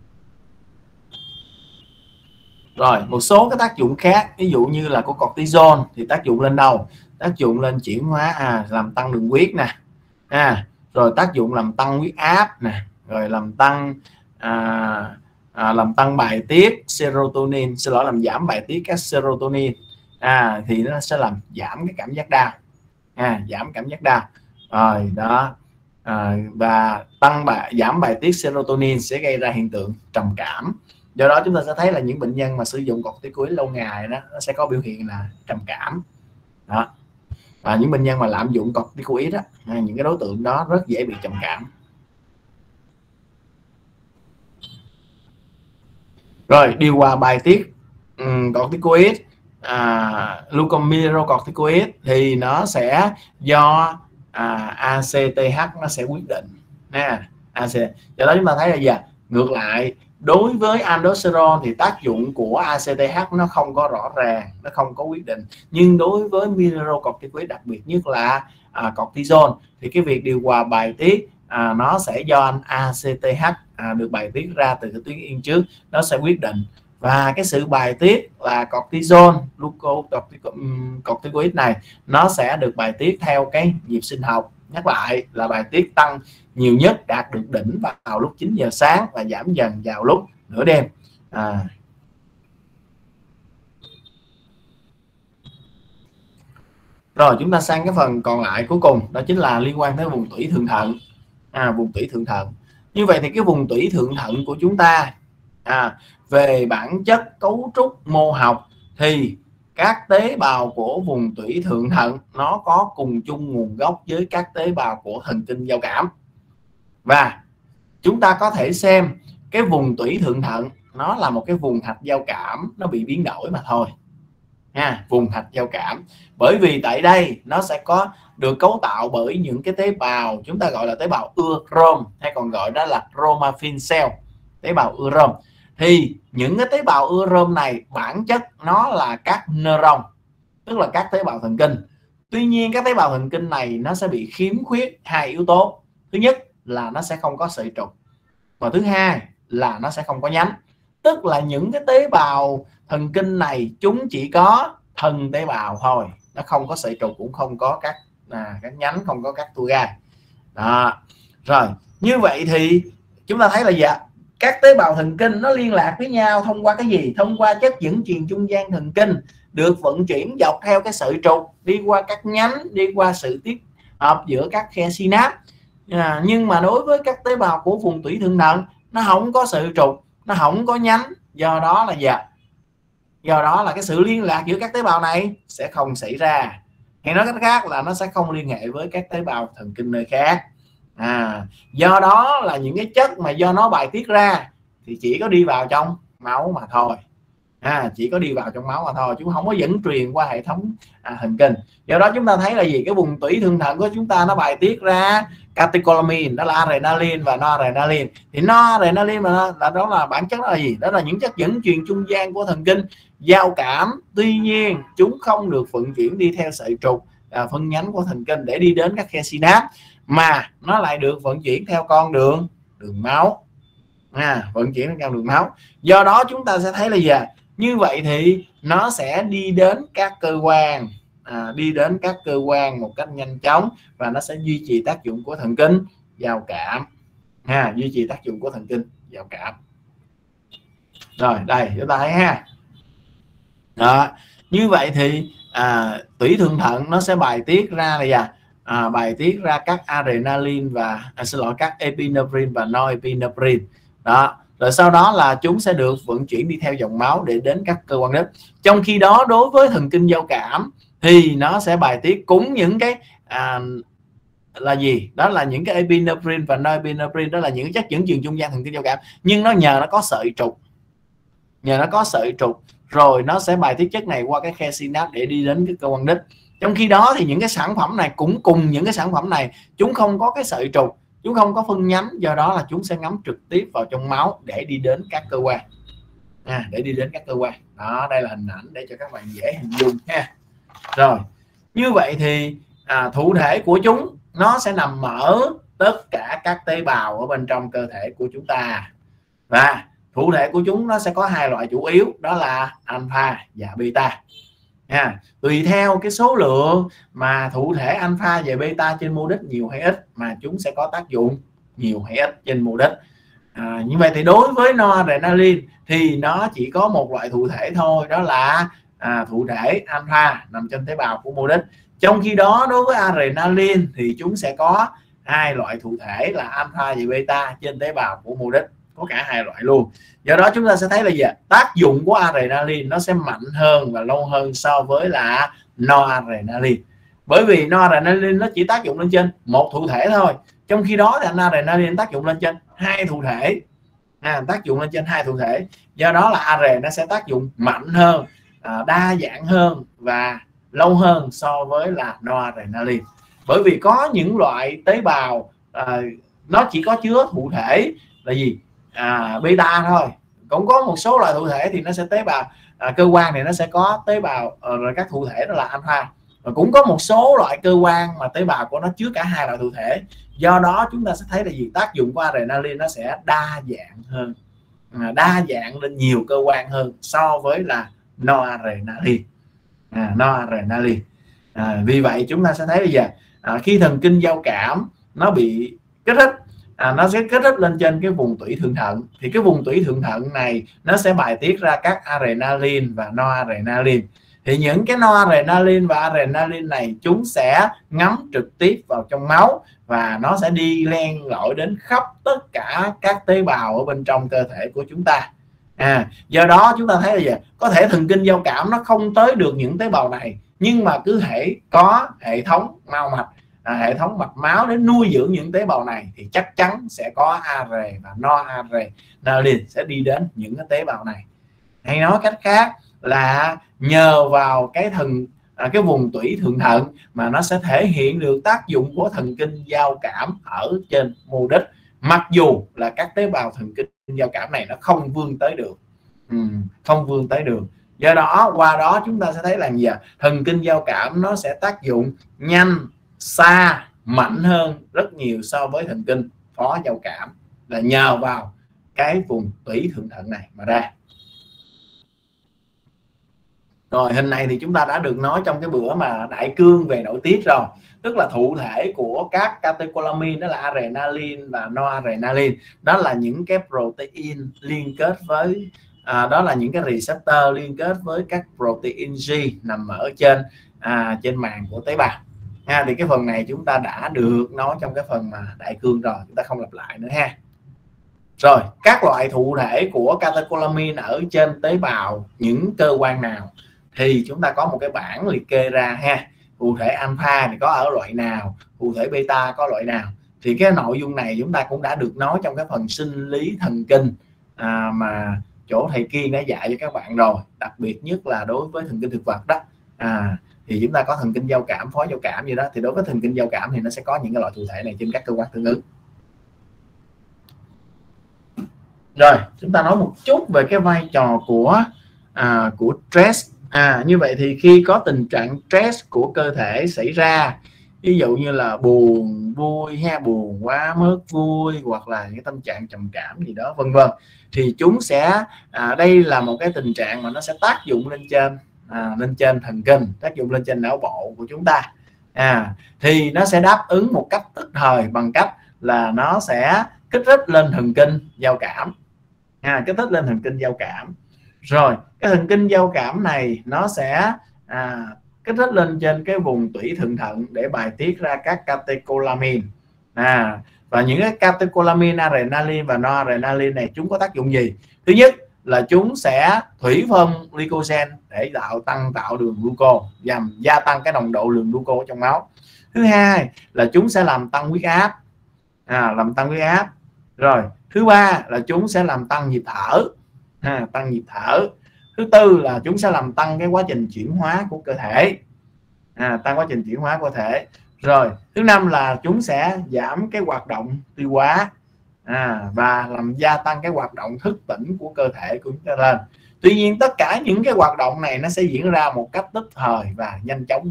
Rồi một số cái tác dụng khác, ví dụ như là của cortisol thì tác dụng lên đâu? Tác dụng lên chuyển hóa, làm tăng đường huyết nè, rồi tác dụng làm tăng huyết áp nè, rồi làm tăng bài tiết serotonin, làm giảm bài tiết các serotonin, thì nó sẽ làm giảm cái cảm giác đau, giảm cảm giác đau. Rồi đó, và giảm bài tiết serotonin sẽ gây ra hiện tượng trầm cảm. Do đó chúng ta sẽ thấy là những bệnh nhân mà sử dụng corticoid lâu ngày đó, nó sẽ có biểu hiện là trầm cảm đó. Và những bệnh nhân mà lạm dụng corticoid đó, những cái đối tượng đó rất dễ bị trầm cảm. Rồi điều hòa bài tiết corticoid, glucocorticoid thì nó sẽ do ACTH nó sẽ quyết định. Do đó chúng ta thấy là gì? Ngược lại, đối với aldosterone thì tác dụng của ACTH nó không có rõ ràng, nó không có quyết định. Nhưng đối với mineralocorticoid, đặc biệt nhất là cortisol, thì cái việc điều hòa bài tiết nó sẽ do ACTH được bài tiết ra từ cái tuyến yên trước, nó sẽ quyết định. Và cái sự bài tiết là cortisol, glucocorticoid này nó sẽ được bài tiết theo cái nhịp sinh học. Nhắc lại là bài tiết tăng nhiều nhất đạt được đỉnh vào lúc 9 giờ sáng và giảm dần vào lúc nửa đêm. Rồi chúng ta sang cái phần còn lại cuối cùng, đó chính là liên quan tới vùng tủy thượng thận. Vùng tủy thượng thận. Như vậy thì cái vùng tủy thượng thận của chúng ta về bản chất cấu trúc mô học thì các tế bào của vùng tủy thượng thận nó có cùng chung nguồn gốc với các tế bào của thần kinh giao cảm. Và chúng ta có thể xem cái vùng tủy thượng thận nó là một cái vùng hạch giao cảm, nó bị biến đổi mà thôi. Vùng hạch giao cảm. Bởi vì tại đây nó sẽ có được cấu tạo bởi những cái tế bào chúng ta gọi là tế bào ưa Rôm, hay còn gọi đó là chromaffin cell, tế bào ưa Rôm. Thì những cái tế bào ưa Rôm này bản chất nó là các neuron, tức là các tế bào thần kinh. Tuy nhiên các tế bào thần kinh này nó sẽ bị khiếm khuyết hai yếu tố. Thứ nhất là nó sẽ không có sợi trục, và thứ hai là nó sẽ không có nhánh. Tức là những cái tế bào thần kinh này chúng chỉ có thần tế bào thôi, nó không có sợi trục cũng không có các các nhánh không có các tua gai đó. Rồi như vậy thì chúng ta thấy là dạ, các tế bào thần kinh nó liên lạc với nhau thông qua cái gì? Thông qua chất dẫn truyền trung gian thần kinh được vận chuyển dọc theo cái sợi trục, đi qua các nhánh, đi qua sự tiếp hợp giữa các khe synapse. Nhưng mà đối với các tế bào của vùng tủy thượng thận, nó không có sợi trục, nó không có nhánh, do đó là dạ, do đó là cái sự liên lạc giữa các tế bào này sẽ không xảy ra, hay nói cách khác là nó sẽ không liên hệ với các tế bào thần kinh nơi khác. Do đó là những cái chất mà do nó bài tiết ra thì chỉ có đi vào trong máu mà thôi, chỉ có đi vào trong máu mà thôi, chứ không có dẫn truyền qua hệ thống thần kinh. Do đó chúng ta thấy là gì, cái vùng tủy thượng thận của chúng ta nó bài tiết ra catecholamine, đó là adrenaline và noradrenaline. Thì noradrenaline là đó là bản chất đó là gì? Đó là những chất dẫn truyền trung gian của thần kinh giao cảm, tuy nhiên chúng không được vận chuyển đi theo sợi trục phân nhánh của thần kinh để đi đến các khe synapse, mà nó lại được vận chuyển theo con đường máu, vận chuyển theo đường máu. Do đó chúng ta sẽ thấy là gì? Như vậy thì nó sẽ đi đến các cơ quan, đi đến các cơ quan một cách nhanh chóng, và nó sẽ duy trì tác dụng của thần kinh giao cảm, duy trì tác dụng của thần kinh giao cảm. Rồi đây chúng ta thấy ha. Đó, như vậy thì tủy thượng thận nó sẽ bài tiết ra là gì? Bài tiết ra các adrenaline và các epinephrine và norepinephrine đó. Rồi sau đó là chúng sẽ được vận chuyển đi theo dòng máu để đến các cơ quan đất. Trong khi đó đối với thần kinh giao cảm thì nó sẽ bài tiết cũng những cái là gì? Đó là những cái epinephrine và norepinephrine, đó là những chất dẫn truyền trung gian thần kinh giao cảm, nhưng nó nhờ nó có sợi trục, rồi nó sẽ bài tiết chất này qua cái khe synapse để đi đến cái cơ quan đích. Trong khi đó thì những cái sản phẩm này cũng cùng những cái sản phẩm này, chúng không có cái sợi trục, chúng không có phân nhánh, do đó là chúng sẽ ngấm trực tiếp vào trong máu để đi đến các cơ quan, để đi đến các cơ quan đó. Đây là hình ảnh để cho các bạn dễ hình dung ha. Rồi như vậy thì thụ thể của chúng nó sẽ nằm ở tất cả các tế bào ở bên trong cơ thể của chúng ta, và thụ thể của chúng nó sẽ có hai loại chủ yếu, đó là alpha và beta. Tùy theo cái số lượng mà thụ thể alpha và beta trên mô đích nhiều hay ít mà chúng sẽ có tác dụng nhiều hay ít trên mô đích. Như vậy thì đối với noradrenaline thì nó chỉ có một loại thụ thể thôi, đó là thụ thể alpha nằm trên tế bào của mô đích. Trong khi đó đối với adrenaline thì chúng sẽ có hai loại thụ thể là alpha và beta trên tế bào của mô đích, có cả hai loại luôn. Do đó chúng ta sẽ thấy là gì? Tác dụng của adrenaline nó sẽ mạnh hơn và lâu hơn so với là noradrenaline, bởi vì noradrenaline nó chỉ tác dụng lên trên một thụ thể thôi, trong khi đó thì adrenaline tác dụng lên trên hai thụ thể, do đó là AR nó sẽ tác dụng mạnh hơn, đa dạng hơn và lâu hơn so với là noradrenaline. Bởi vì có những loại tế bào nó chỉ có chứa thụ thể là gì? Beta thôi. Cũng có một số loại thụ thể thì nó sẽ tế bào cơ quan thì nó sẽ có tế bào rồi các thụ thể đó là alpha, và cũng có một số loại cơ quan mà tế bào của nó chứa cả hai loại thụ thể. Do đó chúng ta sẽ thấy là gì? Tác dụng của adrenaline nó sẽ đa dạng hơn, đa dạng lên nhiều cơ quan hơn so với là noradrenaline. Vì vậy chúng ta sẽ thấy bây giờ khi thần kinh giao cảm nó bị kích thích, nó sẽ kích thích lên trên cái vùng tủy thượng thận, thì cái vùng tủy thượng thận này nó sẽ bài tiết ra các adrenaline và noradrenaline. Thì những cái noradrenaline và adrenaline này chúng sẽ ngấm trực tiếp vào trong máu và nó sẽ đi len lỏi đến khắp tất cả các tế bào ở bên trong cơ thể của chúng ta. Do đó chúng ta thấy là gì? Có thể thần kinh giao cảm nó không tới được những tế bào này, nhưng mà cứ thể có hệ thống mao mạch, hệ thống mạch máu để nuôi dưỡng những tế bào này thì chắc chắn sẽ có AR và noradrenaline sẽ đi đến những cái tế bào này. Hay nói cách khác là nhờ vào cái vùng tủy thượng thận mà nó sẽ thể hiện được tác dụng của thần kinh giao cảm ở trên mô đích, mặc dù là các tế bào thần kinh giao cảm này nó không vươn tới được. Do đó qua đó chúng ta sẽ thấy là gì? Thần kinh giao cảm nó sẽ tác dụng nhanh, xa, mạnh hơn rất nhiều so với thần kinh phó giao cảm, là nhờ vào cái vùng tủy thượng thận này mà ra. Rồi hình này thì chúng ta đã được nói trong cái bữa mà đại cương về nội tiết rồi, tức là thụ thể của các catecholamine đó là adrenaline và noradrenaline, đó là những cái protein liên kết với đó là những cái receptor liên kết với các protein G nằm ở trên màng của tế bào. Thì cái phần này chúng ta đã được nói trong cái phần mà đại cương rồi, chúng ta không lặp lại nữa ha. Rồi các loại thụ thể của catecholamine ở trên tế bào những cơ quan nào thì chúng ta có một cái bảng liệt kê ra ha. Thụ thể alpha thì có ở loại nào, thụ thể beta có loại nào, thì cái nội dung này chúng ta cũng đã được nói trong cái phần sinh lý thần kinh mà chỗ thầy Kiên đã dạy cho các bạn rồi, đặc biệt nhất là đối với thần kinh thực vật đó. Thì chúng ta có thần kinh giao cảm, phó giao cảm gì đó, thì đối với thần kinh giao cảm thì nó sẽ có những cái loại thụ thể này trên các cơ quan tương ứng. Rồi chúng ta nói một chút về cái vai trò của stress. Như vậy thì khi có tình trạng stress của cơ thể xảy ra, ví dụ như là buồn, vui ha, buồn quá mất vui, hoặc là những tâm trạng trầm cảm gì đó vân vân, thì chúng sẽ đây là một cái tình trạng mà nó sẽ tác dụng lên trên thần kinh, tác dụng lên trên não bộ của chúng ta. Thì nó sẽ đáp ứng một cách tức thời bằng cách là nó sẽ kích thích lên thần kinh giao cảm, kích thích lên thần kinh giao cảm. Rồi cái thần kinh giao cảm này nó sẽ kích thích lên trên cái vùng tủy thượng thận để bài tiết ra các catecholamine. Và những cái catecholamine adrenaline và noradrenaline này chúng có tác dụng gì? Thứ nhất là chúng sẽ thủy phân glycogen để tạo đường glucose, nhằm gia tăng cái nồng độ lượng glucose trong máu. Thứ hai là chúng sẽ làm tăng huyết áp, Rồi thứ ba là chúng sẽ làm tăng nhịp thở, Thứ tư là chúng sẽ làm tăng cái quá trình chuyển hóa của cơ thể, Rồi thứ năm là chúng sẽ giảm cái hoạt động tiêu hóa và làm gia tăng cái hoạt động thức tỉnh của cơ thể của chúng ta lên. Tuy nhiên tất cả những cái hoạt động này nó sẽ diễn ra một cách tức thời và nhanh chóng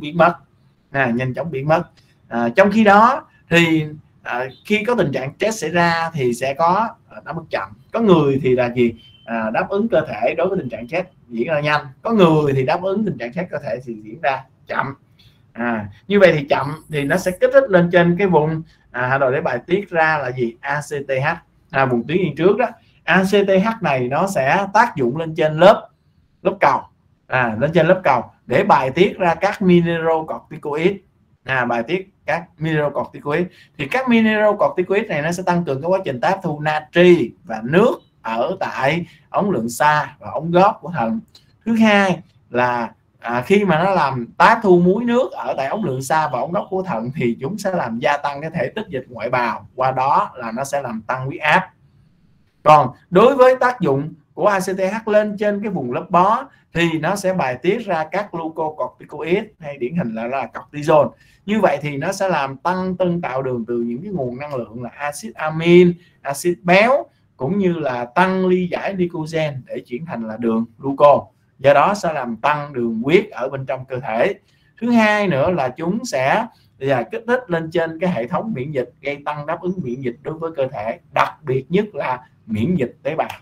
biến mất. Trong khi đó thì khi có tình trạng stress xảy ra thì sẽ có đáp ứng chậm. Có người thì là gì? Đáp ứng cơ thể đối với tình trạng stress diễn ra nhanh, có người thì đáp ứng tình trạng stress cơ thể thì diễn ra chậm. Như vậy thì chậm thì nó sẽ kích thích lên trên cái vùng rồi để bài tiết ra là gì? ACTH, vùng tuyến yên trước đó. ACTH này nó sẽ tác dụng lên trên lớp cầu, lên trên lớp cầu để bài tiết ra các mineralocorticoid, bài tiết các mineralocorticoid. Thì các mineralocorticoid này nó sẽ tăng cường cái quá trình táp thu natri và nước ở tại ống lượng xa và ống gót của thận. Thứ hai là khi mà nó làm táp thu muối nước ở tại ống lượng xa và ống gót của thận thì chúng sẽ làm gia tăng cái thể tích dịch ngoại bào, qua đó là nó sẽ làm tăng huyết áp. Còn đối với tác dụng của ACTH lên trên cái vùng lớp bó thì nó sẽ bài tiết ra các glucocorticoid hay điển hình là cortisol. Như vậy thì nó sẽ làm tăng tạo đường từ những cái nguồn năng lượng là axit amin, axit béo, cũng như là tăng ly giải glycogen để chuyển thành là đường glucose. Do đó sẽ làm tăng đường huyết ở bên trong cơ thể. Thứ hai nữa là chúng sẽ kích thích lên trên cái hệ thống miễn dịch, gây tăng đáp ứng miễn dịch đối với cơ thể, đặc biệt nhất là miễn dịch tế bào,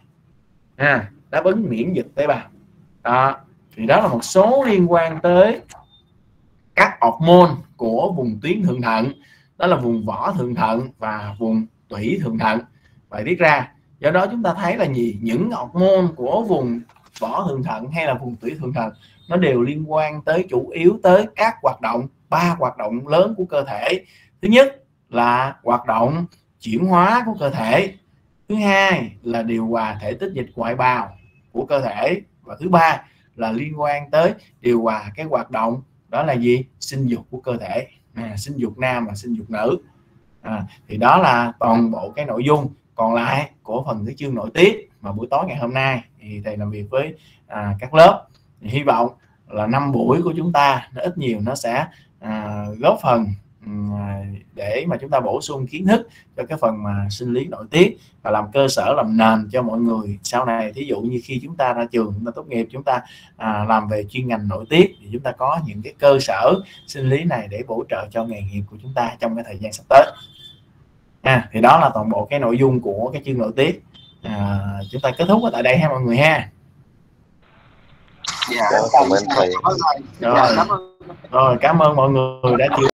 đáp ứng miễn dịch tế bào. Thì đó là một số liên quan tới các hormone của vùng tuyến thượng thận, đó là vùng vỏ thượng thận và vùng tủy thượng thận bài tiết ra. Do đó chúng ta thấy là những hormone của vùng vỏ thượng thận hay là vùng tủy thượng thận nó đều liên quan tới chủ yếu tới các ba hoạt động lớn của cơ thể. Thứ nhất là hoạt động chuyển hóa của cơ thể, thứ hai là điều hòa thể tích dịch ngoại bào của cơ thể, và thứ ba là liên quan tới điều hòa cái hoạt động đó là gì? Sinh dục của cơ thể, sinh dục nam và sinh dục nữ. Thì đó là toàn bộ cái nội dung còn lại của phần cái chương nội tiết mà buổi tối ngày hôm nay thì thầy làm việc với các lớp. Thì hy vọng là 5 buổi của chúng ta nó ít nhiều nó sẽ góp phần để mà chúng ta bổ sung kiến thức cho cái phần mà sinh lý nội tiết và làm cơ sở, làm nền cho mọi người sau này. Thí dụ như khi chúng ta ra trường, chúng ta tốt nghiệp, chúng ta làm về chuyên ngành nội tiết thì chúng ta có những cái cơ sở sinh lý này để bổ trợ cho nghề nghiệp của chúng ta trong cái thời gian sắp tới. Thì đó là toàn bộ cái nội dung của cái chương nội tiết. Chúng ta kết thúc ở tại đây ha mọi người ha. Dạ, cảm ơn thầy. Rồi, cảm ơn mọi người đã chịu